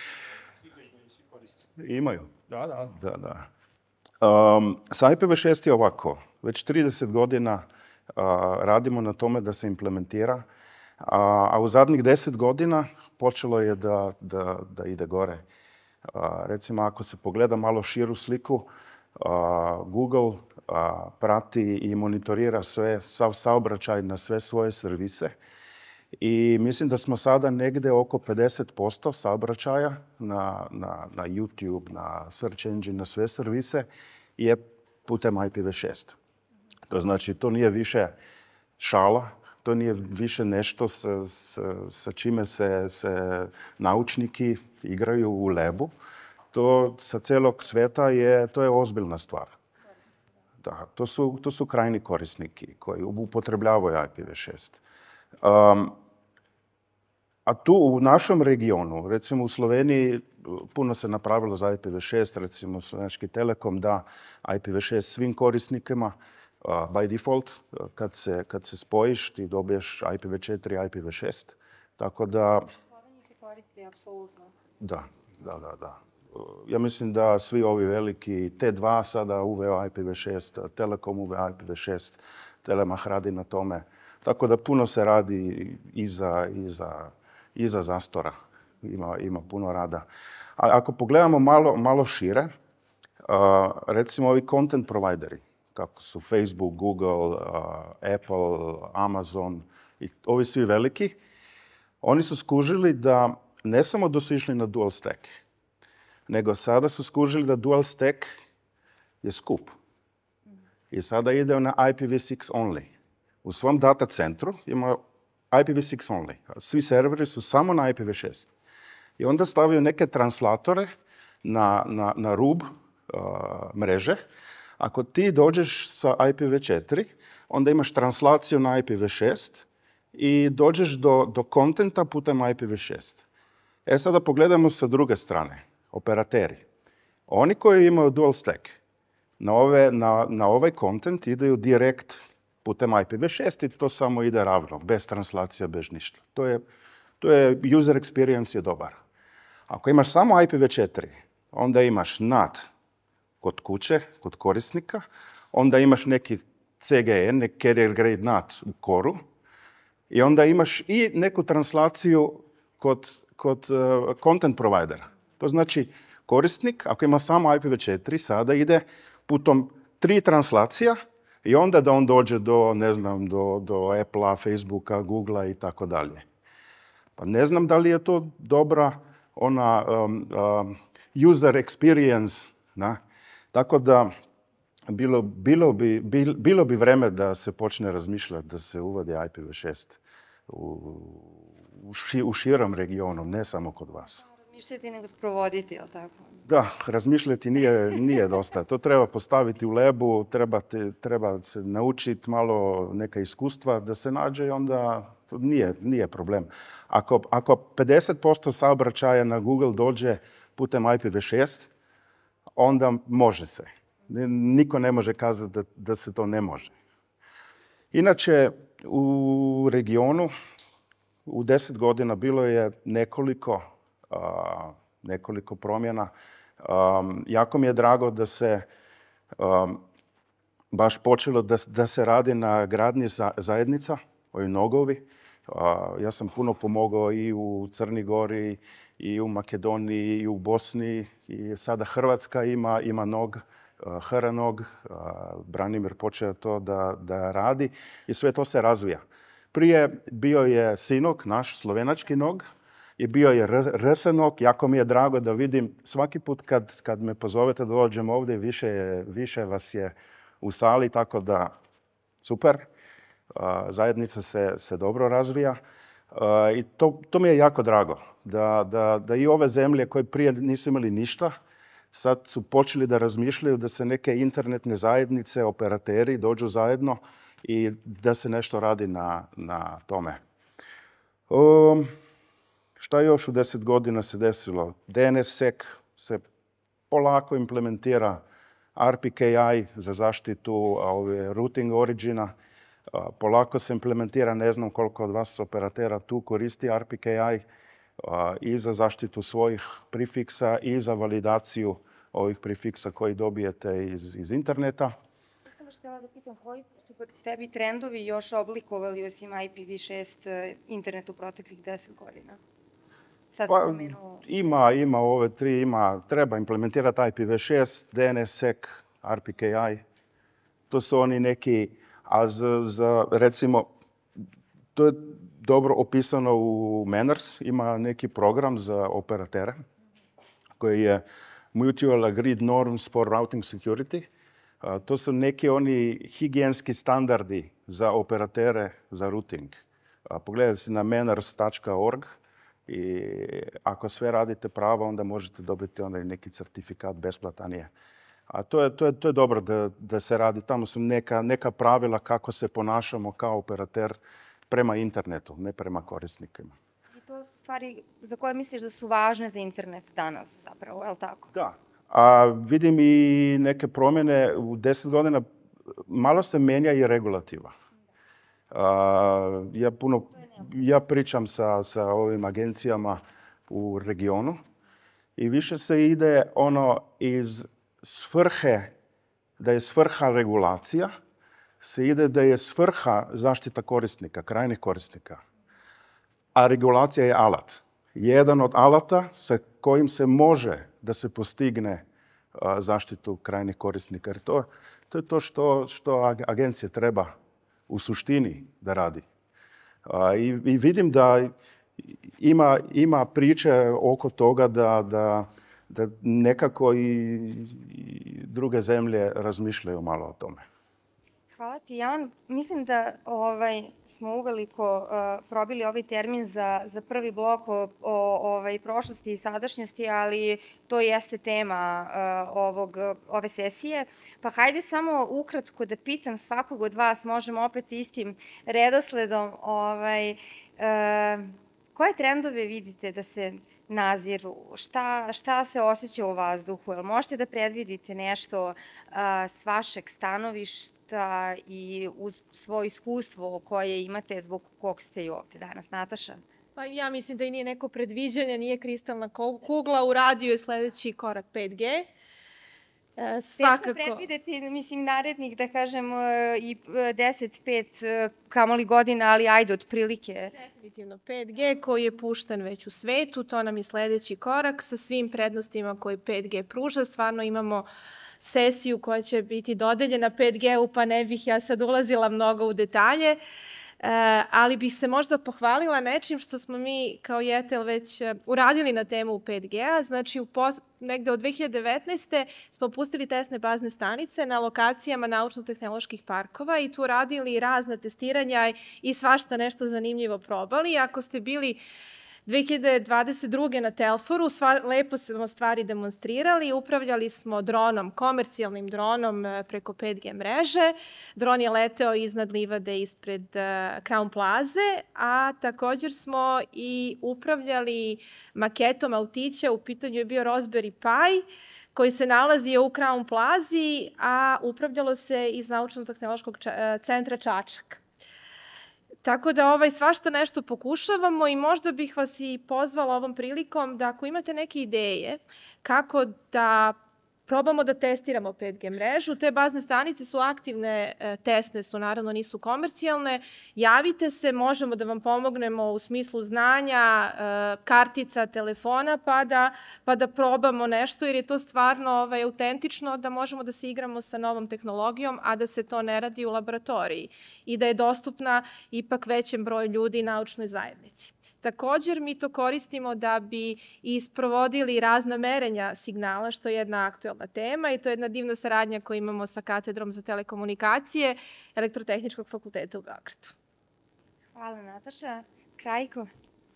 Imaju? Da, da. Da, da. Um, sa I P v šest je ovako. Već trideset godina uh, radimo na tome da se implementira, a, a u zadnjih deset godina počelo je da, da, da ide gore. Uh, recimo, ako se pogleda malo širu sliku, uh, Google uh, prati i monitorira sve, sav saobraćaj na sve svoje servise. I mislim da smo sada negde oko pedeset posto saobraćaja na, na, na YouTube, na search engine, na sve servise je putem I P v šest. To znači, to nije više šala, to nije više nešto sa, sa, sa čime se, se naučniki igraju u lebu. To sa celog sveta je, to je ozbiljna stvar. Da, to su, to su krajni korisniki koji upotrebljavaju I P v šest. Um, a tu u našem regionu, recimo u Sloveniji, puno se napravilo za I P v šest, recimo Slovenski Telekom da I P v šest svim korisnikima uh, by default, kad se, kad se spojiš, ti dobiješ I P v četiri, I P v šest. Tako da... U Sloveniji se koristi, apsolutno. Da, da, da, da. Ja mislim da svi ovi veliki T dva sada uveo I P v šest, Telekom uveo I P v šest, Telemach radi na tome. Tako da puno se radi iza, iza, iza zastora. Ima, ima puno rada. A ako pogledamo malo, malo šire, uh, recimo ovi content provideri, kako su Facebook, Google, uh, Apple, Amazon i ovi svi veliki, oni su skužili da ne samo da su išli na dual stack, nego sada su skužili da dual stack je skup. I sada ide na I P v šest only. U svom data centru ima I P v šest only. Svi serveri su samo na I P v šest. I onda stavio neke translatore na, na, na rub uh, mreže. Ako ti dođeš sa I P v četiri, onda imaš translaciju na I P v šest i dođeš do, do kontenta putem I P v šest. E sada pogledamo sa druge strane, operateri. Oni koji imaju dual stack, na, ove, na, na ovaj kontent idaju direkt putem I P v šest i to samo ide ravno, bez translacija, bez ništa. To je, to je user experience je dobar. Ako imaš samo I P v četiri, onda imaš N A T kod kuće, kod korisnika, onda imaš neki C G N, neki carrier grade N A T u koru i onda imaš i neku translaciju kod, kod uh, content providera. To znači korisnik, ako ima samo I P v četiri, sada ide putom tri translacija i onda da on dođe do, ne znam, do, do Apple-a, Facebooka, Google-a i tako dalje. Pa ne znam da li je to dobra ona um, um, user experience, na? Tako da bilo, bilo, bi, bil, bilo bi vreme da se počne razmišljati da se uvodi I P v šest u, u, ši, u širom regionu, ne samo kod vas. Razmišljati nego sprovoditi, je li tako? Da, razmišljati nije, nije dosta. To treba postaviti u lebu, treba, te, treba se naučiti malo neka iskustva da se nađe i onda to nije, nije problem. Ako, ako pedeset posto saobraćaja na Google dođe putem I P v šest, onda može se. Niko ne može kazati da, da se to ne može. Inače, u regionu u deset godina bilo je nekoliko, uh, nekoliko promjena. Um, jako mi je drago da se um, baš počelo da, da se radi na gradnji za, zajednica, ovi nogovi. Uh, ja sam puno pomogao i u Crnoj Gori, i u Makedoniji, i u Bosni. I sada Hrvatska ima, ima nog, uh, H R nog. Uh, Branimir počeo to da, da radi i sve to se razvija. Prije bio je Sinog, naš slovenački nog, i bio je R S nog. Jako mi je drago da vidim svaki put kad, kad me pozovete da dođem ovdje, više, je, više vas je u sali, tako da super. Uh, zajednica se, se dobro razvija. Uh, I to, to mi je jako drago. Da, da, da i ove zemlje koje prije nisu imali ništa, sad su počeli da razmišljaju da se neke internetne zajednice, operateri dođu zajedno i da se nešto radi na, na tome. Um, šta još u deset godina se desilo? D N S S E C se polako implementira, R P K I za zaštitu ove routing origina, polako se implementira, ne znam koliko od vas operatera tu koristi R P K I i za zaštitu svojih prefiksa i za validaciju ovih prefiksa koji dobijete iz, iz interneta. Samo što htjela da pitam, koji su po tebi trendovi još oblikovali osim I P v šest internet u proteklih deset godina? Sad pa, spomenuo... Ima, ima ove tri, ima, treba implementirati I P v šest, D N S S E C, R P K I. To su oni neki, a za, za recimo, to je dobro opisano u Manners, ima neki program za operatere koji je Mutual Agreed Norms for Routing Security. A, to su neki oni higijenski standardi za operatere za routing. A, pogledajte si na manners tačka org i ako sve radite pravo, onda možete dobiti onaj neki certifikat, besplatan je. A to je, to je, to je dobro da, da se radi. Tamo su neka, neka pravila kako se ponašamo kao operater prema internetu, ne prema korisnikima. I to su stvari za koje misliš da su važne za internet danas zapravo, je li tako? Da. A vidim i neke promjene u deset godina, malo se menja i regulativa. A, ja, puno, ja pričam sa, sa ovim agencijama u regionu i više se ide ono iz svrhe, da je svrha regulacija, se ide da je svrha zaštita korisnika, krajnjih korisnika. A regulacija je alat. Jedan od alata sa kojim se može da se postigne a, zaštitu krajnjih korisnika. Jer to, to je to što, što agencija treba u suštini da radi. A, i, i vidim da ima, ima priče oko toga da, da da nekako i, i druge zemlje razmišljaju malo o tome. Hvala ti, Jan. Mislim da ovaj, smo uveliko uh, probili ovaj termin za, za prvi blok o, o ovaj, prošlosti i sadašnjosti, ali to jeste tema uh, ovog, ove sesije. Pa hajde samo ukratko da pitam svakog od vas, možemo opet istim redosledom, ovaj, uh, koje trendove vidite da se naziru, šta, šta se osjeća u vazduhu, jel možete da predvidite nešto uh, s vašeg stanovišta i uz svoje iskustvo koje imate zbog kog ste i ovde danas, Nataša? Pa ja mislim da i nije neko predviđanje, nije kristalna kugla, u radiju je sledeći korak pet G. E, svakako... Teško predvideti, mislim, narednih, da kažem, i deset, pet kamoli godina, ali ajde, otprilike. Definitivno pet G koji je pušten već u svetu, to nam je sledeći korak sa svim prednostima koje pet G pruža. Stvarno imamo sesiju koja će biti dodeljena pet G-u, pa ne bih ja sad ulazila mnogo u detalje, e, ali bih se možda pohvalila nečim što smo mi kao Jetel već uradili na temu pet G-a. Znači, u pos... negde od dve hiljade devetnaeste. smo pustili testne bazne stanice na lokacijama naučno-tehnoloških parkova i tu radili razna testiranja i svašta nešto zanimljivo probali. Ako ste bili dve hiljade dvadeset druge. na Telforu, sva, lepo smo stvari demonstrirali, upravljali smo dronom, komercijalnim dronom preko pet G mreže. Dron je leteo iznad livade ispred uh, Crown Plaze, a također smo i upravljali maketom autića, u pitanju je bio Raspberry Pi, koji se nalazio u Crown Plazi, a upravljalo se iz Naučno-tehnološkog centra Čačak. Tako da ovaj, svašta nešto pokušavamo i možda bih vas i pozvala ovom prilikom da ako imate neke ideje kako da probamo da testiramo pet G mrežu, te bazne stanice su aktivne, testne su, naravno nisu komercijalne, javite se, možemo da vam pomognemo u smislu znanja, kartica, telefona, pa da, pa da probamo nešto, jer je to stvarno ovaj, autentično da možemo da se igramo sa novom tehnologijom, a da se to ne radi u laboratoriji i da je dostupna ipak većem broju ljudi i naučnoj zajednici. Također, mi to koristimo da bi isprovodili razna merenja signala, što je jedna aktuelna tema i to je jedna divna saradnja koju imamo sa Katedrom za telekomunikacije Elektrotehničkog fakulteta u Beogradu. Hvala, Nataša. Krajko?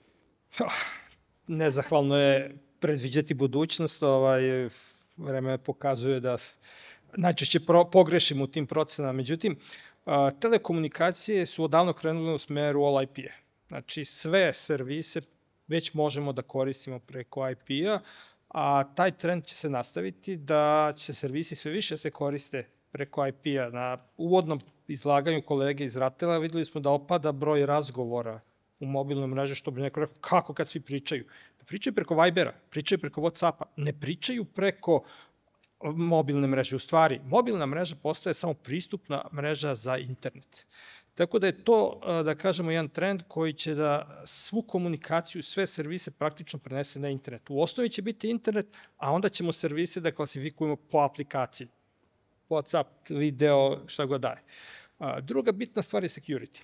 Nezahvalno je predviđati budućnost. Ovaj, vreme pokazuje da najčešće pogrešimo u tim procenama. Međutim, telekomunikacije su odavno krenule u smeru all I P-a. Znači, sve servise već možemo da koristimo preko I P-a, a taj trend će se nastaviti da će servisi sve više se koriste preko I P-a. Na uvodnom izlaganju kolege iz Ratela videli smo da opada broj razgovora u mobilnoj mreži, što bi neko rekao, kako kad svi pričaju? Pričaju preko Vibera, pričaju preko WhatsAppa, ne pričaju preko mobilne mreže. U stvari, mobilna mreža postaje samo pristupna mreža za internet. Tako da je to, da kažemo, jedan trend koji će da svu komunikaciju, sve servise praktično prenese na internet. U osnovi će biti internet, a onda ćemo servise da klasifikujemo po aplikaciji. WhatsApp, video, šta god daje. Druga bitna stvar je security.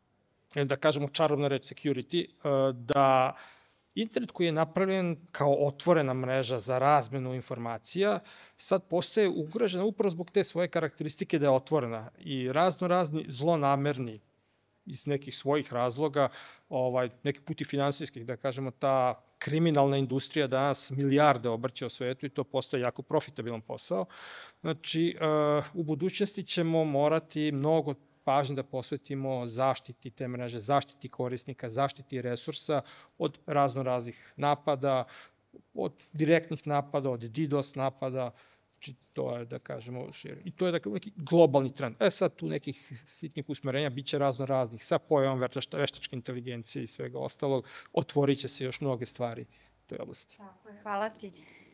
Da kažemo čarobna reč security, da internet koji je napravljen kao otvorena mreža za razmenu informacija, sad postaje ugrožena upravo zbog te svoje karakteristike da je otvorena i razno razni zlonamerni iz nekih svojih razloga, ovaj, neki put i finansijskih, da kažemo, ta kriminalna industrija danas milijarde obrće o svetu i to postaje jako profitabilan posao. Znači, uh, u budućnosti ćemo morati mnogo pažnje da posvetimo zaštiti te mreže, zaštiti korisnika, zaštiti resursa od razno raznih napada, od direktnih napada, od DDoS napada, znači to je, da kažemo, šire. I to je dakle, neki globalni trend. E sad tu nekih sitnih usmerenja bit će razno raznih, sa pojavom veštačke inteligencije i svega ostalog, otvorit će se još mnoge stvari u toj oblasti. Tako je, hvala ti.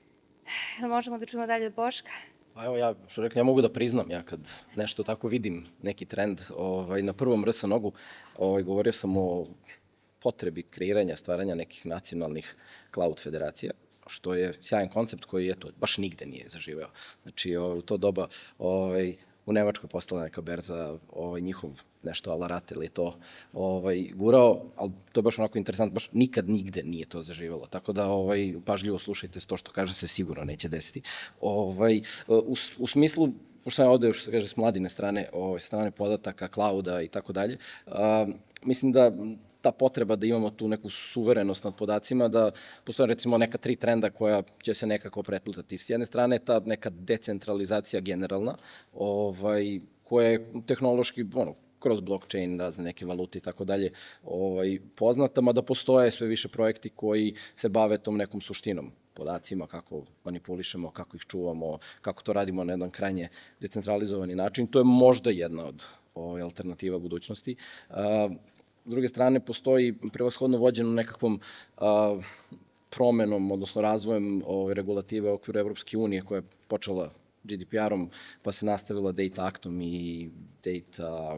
Možemo da čujemo dalje od Boška? Pa evo ja, što rekli, ja mogu da priznam, ja kad nešto tako vidim, neki trend, ovaj, na prvom rsa nogu, ovaj, govorio sam o potrebi kreiranja, stvaranja nekih nacionalnih cloud federacija, što je sjajan koncept koji, eto, baš nigde nije zaživeo. Znači, u to doba, ovaj, u Nemačkoj postala neka berza, ovaj, njihov nešto Alarat ili to ovaj, gurao, ali to je baš onako interesantno, baš nikad nigde nije to zaživalo, tako da ovaj, pažljivo slušajte to što kaže se sigurno neće desiti. Ovaj, u, u smislu, pošto sam ovde, što se kaže, s mladine strane, ovaj, strane podataka, klauda i tako dalje, mislim da ta potreba da imamo tu neku suverenost nad podacima, da postoje recimo neka tri trenda koja će se nekako preplutati. S jedne strane ta neka decentralizacija generalna, ovaj, koja je tehnološki, ono, kroz blockchain, razne neke valute i tako dalje, ovaj, poznata, mada postoje sve više projekti koji se bave tom nekom suštinom podacima, kako manipulišemo, kako ih čuvamo, kako to radimo na jedan krajnje decentralizovani način. To je možda jedna od ovaj, alternativa budućnosti. Uh, S druge strane, postoji prevashodno vođeno nekakvom a, promenom, odnosno razvojem ove regulative u okviru Evropske unije, koja je počela G D P R-om, pa se nastavila Data Actom i Data,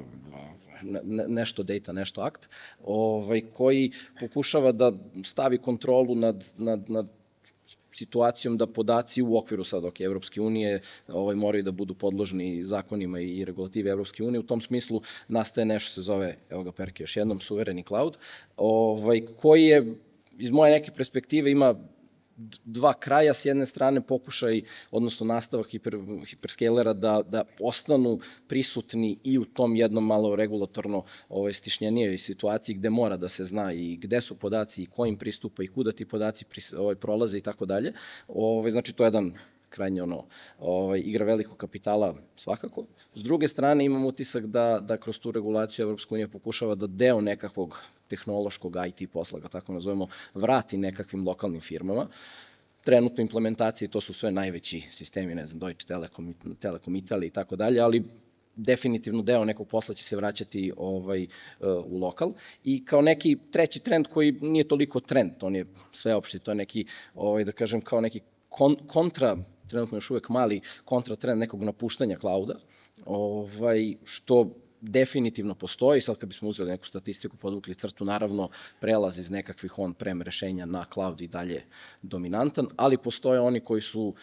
ne, nešto Data, nešto Act, ovaj, koji pokušava da stavi kontrolu nad, nad, nad situacijom da podaci u okviru sad, ok, Evropske unije ovaj, moraju da budu podložni zakonima i regulative Evropske unije. U tom smislu nastaje nešto se zove, evo ga Perke, još jednom, suvereni cloud, ovaj, koji je, iz moje neke perspektive, ima dva kraja. S jedne strane pokušaj, odnosno nastavak hiper, hiperskelera da, da ostanu prisutni i u tom jednom malo regulatorno ovaj, stišnjenijoj situaciji gde mora da se zna i gde su podaci i ko im pristupa i kuda ti podaci pris, ovaj, prolaze i tako dalje. Ovaj, znači, to je jedan krajnje ono, ovaj, igra velikog kapitala svakako. S druge strane, imam utisak da, da kroz tu regulaciju Evropska unija pokušava da deo nekakvog tehnološkog I T posla, ga tako nazovemo, vrati nekakvim lokalnim firmama. Trenutno implementacije, to su sve najveći sistemi, ne znam, Deutsche Telekom, Telekom Italije i tako dalje, ali definitivno deo nekog posla će se vraćati ovaj, u lokal. I kao neki treći trend koji nije toliko trend, on je sveopšti, to je neki, ovaj, da kažem, kao neki kon, kontra, trenutno još uvek mali kontratrend nekog napuštanja klauda, ovaj, što definitivno postoji. Sad kad bismo uzeli neku statistiku, podvukli crtu, naravno prelaz iz nekakvih on-prem rešenja na cloud i dalje dominantan, ali postoje oni koji su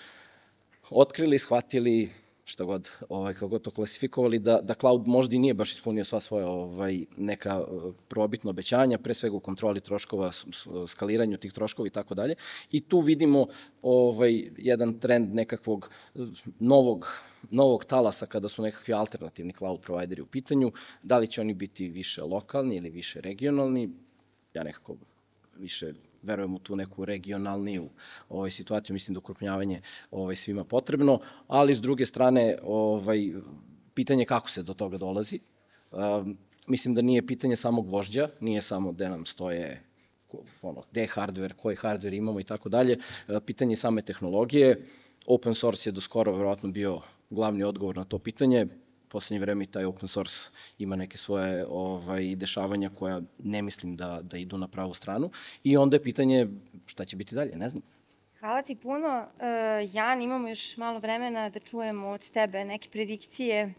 otkrili, shvatili, šta god, ovaj, kako god to klasifikovali, da, da cloud možda i nije baš ispunio sva svoja ovaj, neka probitna obećanja, pre svega u kontroli troškova, skaliranju tih troškova i tako dalje. I tu vidimo ovaj, jedan trend nekakvog novog, novog talasa kada su nekakvi alternativni cloud provideri u pitanju. Da li će oni biti više lokalni ili više regionalni? Ja nekako više verujem u tu neku regionalniju ovaj, situaciju, mislim da ukrupnjavanje ovaj, svima potrebno, ali s druge strane, ovaj, pitanje kako se do toga dolazi. Um, mislim da nije pitanje samog vožđa, nije samo gde nam stoje, ono, gde je hardware, koji hardware imamo i tako dalje, pitanje same tehnologije. Open source je do skoro verovatno bio glavni odgovor na to pitanje. Poslednje vreme i taj open source ima neke svoje ovaj, dešavanja koja ne mislim da, da idu na pravu stranu. I onda je pitanje šta će biti dalje, ne znam. Hvala ti puno. Uh, Jan, imamo još malo vremena da čujemo od tebe neke predikcije.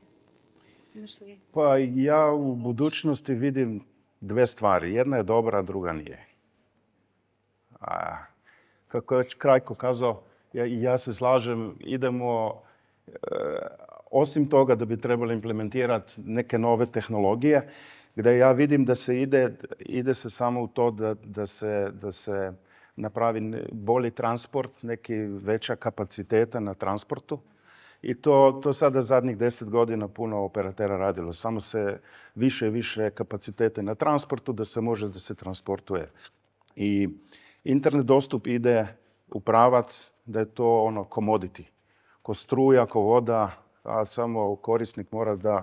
Imaš li? Pa ja u budućnosti vidim dve stvari. Jedna je dobra, a druga nije. A, kako je Krajko kazao, ja, ja se slažem, idemo... Uh, Osim toga da bi trebalo implementirati neke nove tehnologije, gde ja vidim da se ide, ide se samo u to da, da, se, da se napravi bolji transport, neki veća kapaciteta na transportu. I to, to sada zadnjih deset godina puno operatera radilo. Samo se više i više kapacitete na transportu da se može da se transportuje. I internet dostup ide u pravac da je to ono commodity. Ko struja, ko voda, a samo korisnik mora da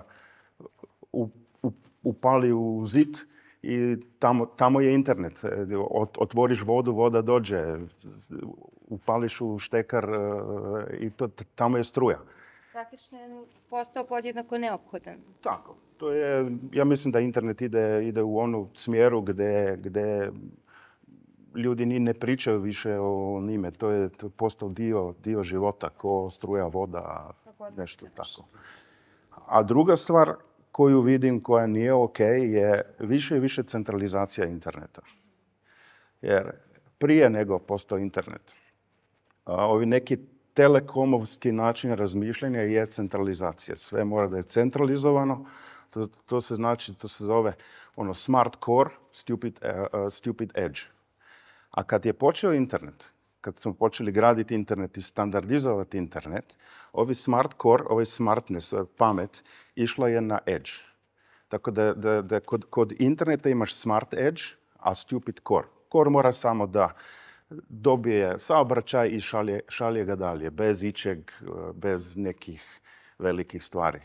upali u zid i tamo, tamo je internet. Otvoriš vodu, voda dođe, upališ u štekar i to, tamo je struja. Praktično je postao podjednako neophodan. Tako. To je, ja mislim da internet ide, ide u onu smjeru gde, gde ljudi ni ne pričaju više o njime. To je, to je postao dio, dio života, ko struja, voda, nešto tako. A druga stvar koju vidim, koja nije ok, je više i više centralizacija interneta. Jer prije nego postao internet, ovi neki telekomovski način razmišljanja je centralizacija. Sve mora da je centralizovano. To, to se znači, to se zove ono smart core, stupid, uh, stupid edge. A kad je počeo internet, kad smo počeli graditi internet i standardizovati internet, ovi smart core, ovaj smartness, pamet, išla je na edge. Tako da, da, da kod, kod interneta imaš smart edge, a stupid core. Core mora samo da dobije saobraćaj i šalje, šalje ga dalje, bez ičeg, bez nekih velikih stvari.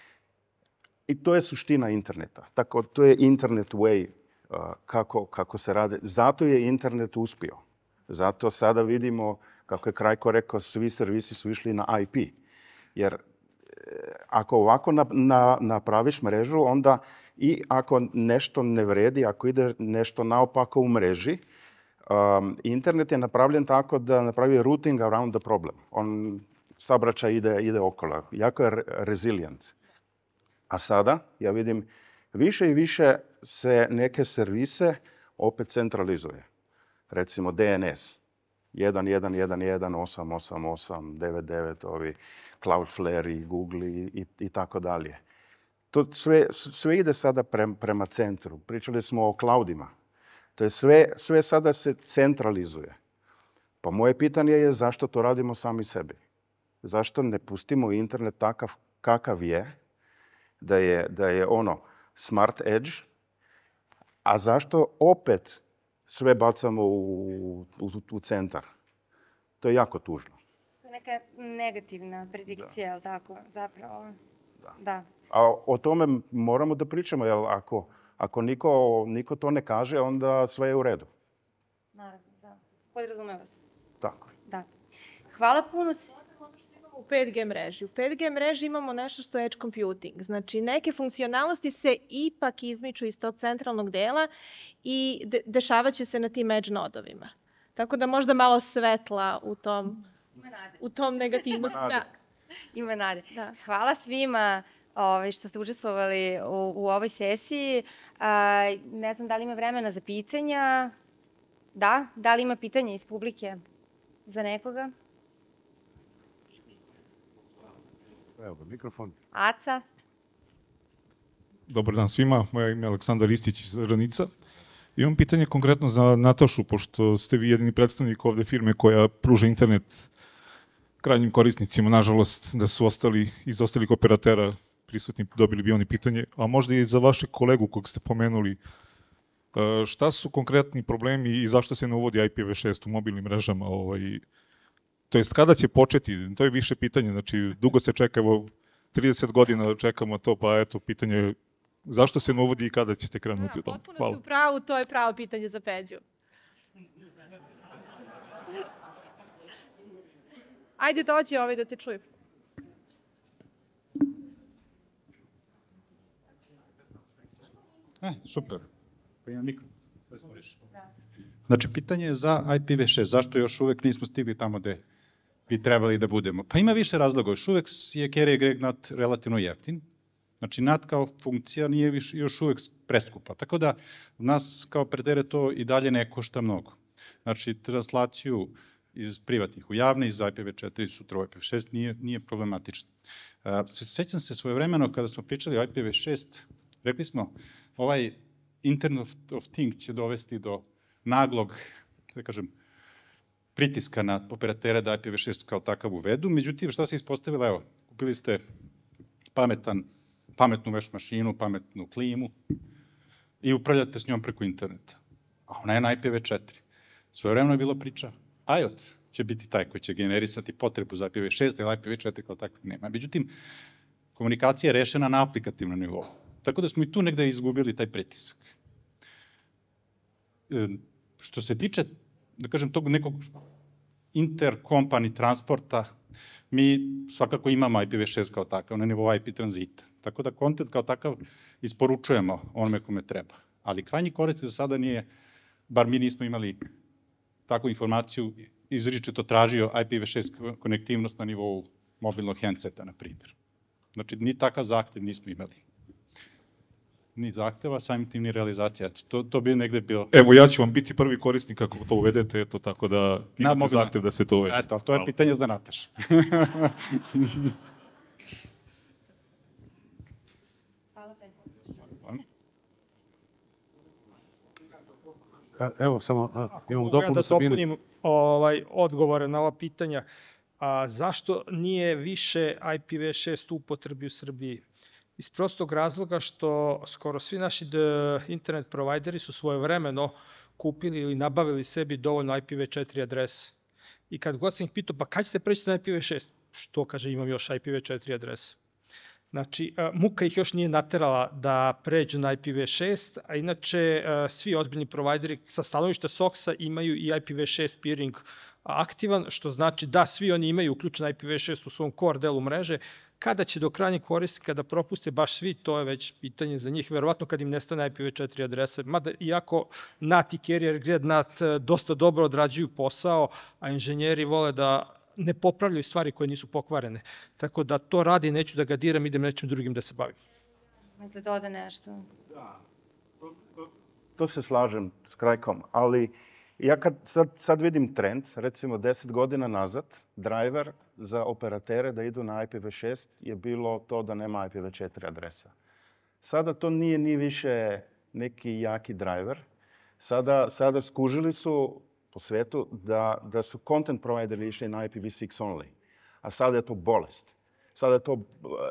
I to je suština interneta. Tako, to je internet way uh, kako, kako se radi. Zato je internet uspio. Zato sada vidimo, kako je Krajko rekao, svi servisi su išli na I P. Jer ako ovako na, na, napraviš mrežu, onda i ako nešto ne vredi, ako ide nešto naopako u mreži, um, internet je napravljen tako da napravi routing around the problem. On saobraćaj ide, ide okolo. Jako je resilient. A sada, ja vidim, više i više se neke servise opet centralizuje. Recimo D N S. jedan jedan jedan jedan osam osam osam devet devet, ovi Cloudflare i Google i, i, i tako dalje. To sve, sve ide sada pre, prema centru. Pričali smo o cloudima. To je sve, sve sada se centralizuje. Pa moje pitanje je zašto to radimo sami sebi? Zašto ne pustimo internet takav kakav je, da je, da je ono smart edge, a zašto opet sve bacamo u, u, u centar? To je jako tužno. To je neka negativna predikcija, je li tako? Zapravo, da. da. A o tome moramo da pričamo, jer ako, ako niko, niko to ne kaže, onda sve je u redu. Naravno, da. Podrazumeva se. Tako je. Da. Hvala puno. U pet G mreži. U pet G mreži imamo nešto što je edge computing. Znači, neke funkcionalnosti se ipak izmiču iz tog centralnog dela i de dešavat će se na tim edge nodovima. Tako da možda malo svetla u tom, u tom negativnosti. Da. Ima nade. Da. Hvala svima ovaj, što ste učestvovali u, u ovoj sesiji. A, ne znam da li ima vremena za pitanja. Da? Da li ima pitanja iz publike za nekoga? Evo ga, mikrofon. Aca? Dobar dan svima, moje ime je Aleksandar Ristić iz Ranica. Imam pitanje konkretno za Natašu, pošto ste vi jedini predstavnik ovde firme koja pruža internet krajnjim korisnicima. Nažalost, da su ostali iz ostalih operatera prisutni, dobili bi oni pitanje, a možda i za vašeg kolegu kog ste pomenuli. Šta su konkretni problemi i zašto se ne uvodi I P v šest u mobilnim mrežama? Ovaj, to jest, kada će početi? To je više pitanje. Znači, dugo se čeka, evo, trideset godina čekamo to, pa eto, pitanje je zašto se ne uvodi i kada ćete krenuti u tom? Potpuno ste u pravu, to je pravo pitanje za Peđu. Ajde, dođi ovaj da te čujem. E, super. Pa imam mikro. Znači, pitanje je za I P v šest. Zašto još uvek nismo stigli tamo gde bi trebali da budemo? Pa ima više razloga. Još uvek je carrier grade N A T relativno jeftin. Znači, N A T kao funkcija nije viš, još uvek preskupa. Tako da, nas kao operatere to i dalje ne košta mnogo. Znači, translaciju iz privatnih u javne, iz I P v četiri sutra u I P v šest nije, nije problematično. Uh, sećam se svojevremeno kada smo pričali o I P v šest, rekli smo, ovaj Internet of, of Things će dovesti do naglog, da kažem, pritiska na operatere da I P v šest kao takav uvedu. Međutim, šta se ispostavilo? Evo, kupili ste pametan, pametnu veš mašinu, pametnu klimu i upravljate s njom preko interneta. A ona je na I P v četiri. Svojevremeno je bila priča, I O T će biti taj koji će generisati potrebu za I P v šest, jer I P v četiri kao takvih nema. Međutim, komunikacija je rešena na aplikativnom nivou. Tako da smo i tu negde izgubili taj pritisak. E, što se tiče, da kažem, tog nekog interkompani transporta, mi svakako imamo I P v šest kao takav, na nivou I P tranzita. Tako da kontent kao takav isporučujemo onome kome treba. Ali krajnji korisnik za sada nije, bar mi nismo imali takvu informaciju, izričito tražio I P v šest konektivnost na nivou mobilnog handseta, na primjer. Znači, ni takav zahtev nismo imali. ni zahteva, samim tim ni realizacija. To, to bi negde bilo... Evo, ja ću vam biti prvi korisnik ako to uvedete, eto, tako da imate mogu zahtev da se to uvede. Eto, ali to je pitanje za Natašu. Evo, samo a, imamo Mogu ja dopunu da Sabine. dopunim ovaj, odgovore na ova pitanja. A, zašto nije više I P v šest u upotrebi u Srbiji? Iz prostog razloga što skoro svi naši d, internet provajderi su svojevremeno kupili ili nabavili sebi dovoljno I P v četiri adrese. I kad god sam ih pitao, pa kad ćete preći na I P v šest? Što, kaže, imam još I P v četiri adrese. Znači, muka ih još nije naterala da pređu na I P v šest, a inače svi ozbiljni provajderi sa stanovišta soksa imaju i I P v šest peering aktivan, što znači da svi oni imaju uključen I P v šest u svom core delu mreže. Kada će do krajnjeg korisnika da propuste baš svi, to je već pitanje za njih, verovatno kad im nestane I P v četiri adrese. Mada, iako N A T i Carrier Grade N A T dosta dobro odrađuju posao, a inženjeri vole da ne popravljaju stvari koje nisu pokvarene. Tako da to radi, neću da ga diram, idem nečim drugim da se bavim. Možete doda nešto? Da, to, to, to se slažem s Krajkom, ali ja kad sad, sad vidim trend, recimo deset godina nazad, driver za operatere da idu na I P v šest je bilo to da nema I P v četiri adresa. Sada to nije ni više neki jaki driver. Sada, sada skužili su po svetu da, da su content provideri išli na I P v šest only. A sada je to bolest. Sada je to uh,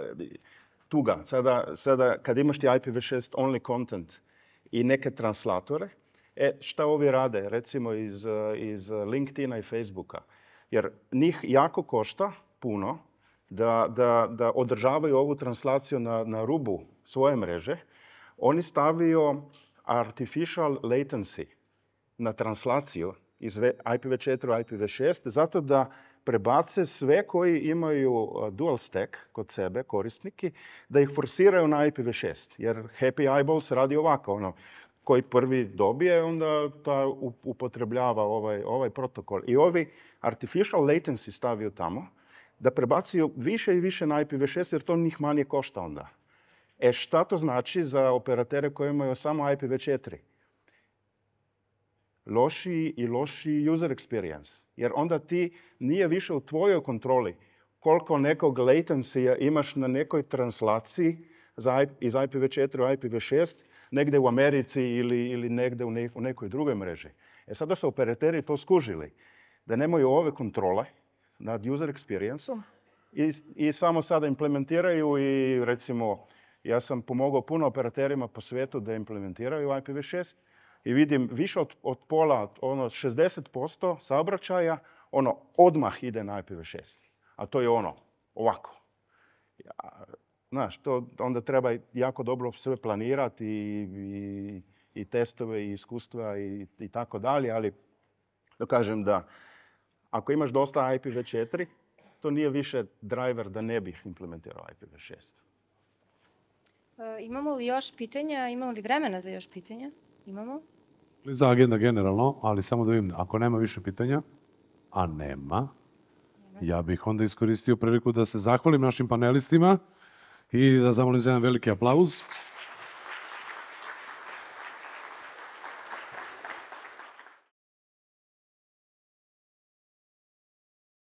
tuga. Sada, sada kad imaš ti I P v šest only content i neke translatore, e, šta ovi rade, recimo iz, iz LinkedIna i Facebooka? Jer njih jako košta puno da, da, da održavaju ovu translaciju na, na rubu svoje mreže. Oni stavio artificial latency na translaciju iz I P v četiri u I P v šest, zato da prebace sve koji imaju dual stack kod sebe, korisniki, da ih forsiraju na I P v šest. Jer Happy Eyeballs radi ovako, ono, koji prvi dobije, onda ta upotrebljava ovaj, ovaj protokol. I ovi artificial latency stavio tamo, da prebacuju više i više na I P v šest, jer to njih manje košta onda. E šta to znači za operatere koji imaju samo I P v četiri? Lošiji i lošiji user experience. Jer onda ti nije više u tvojoj kontroli koliko nekog latencija imaš na nekoj translaciji za, iz I P v četiri u I P v šest, negde u Americi ili, ili negde u, ne, u nekoj drugoj mreži. E sada su operateri to skužili, da nemaju ove kontrole nad user experience-om i, i samo sada implementiraju i recimo ja sam pomogao puno operaterima po svijetu da implementiraju I P v šest i vidim više od, od pola, ono šezdeset posto saobraćaja, ono odmah ide na I P v šest. A to je ono, ovako. Ja, znaš, to onda treba jako dobro sve planirati i, i, i testove i iskustva i, i tako dalje, ali da kažem da ako imaš dosta I P v četiri, to nije više driver da ne bih implementirao I P v šest. E, imamo li još pitanja? Imamo li vremena za još pitanja? Imamo. Za agenda generalno, ali samo da vidim, ako nema više pitanja, a nema, ja bih onda iskoristio priliku da se zahvalim našim panelistima i da zamolim za jedan veliki aplauz.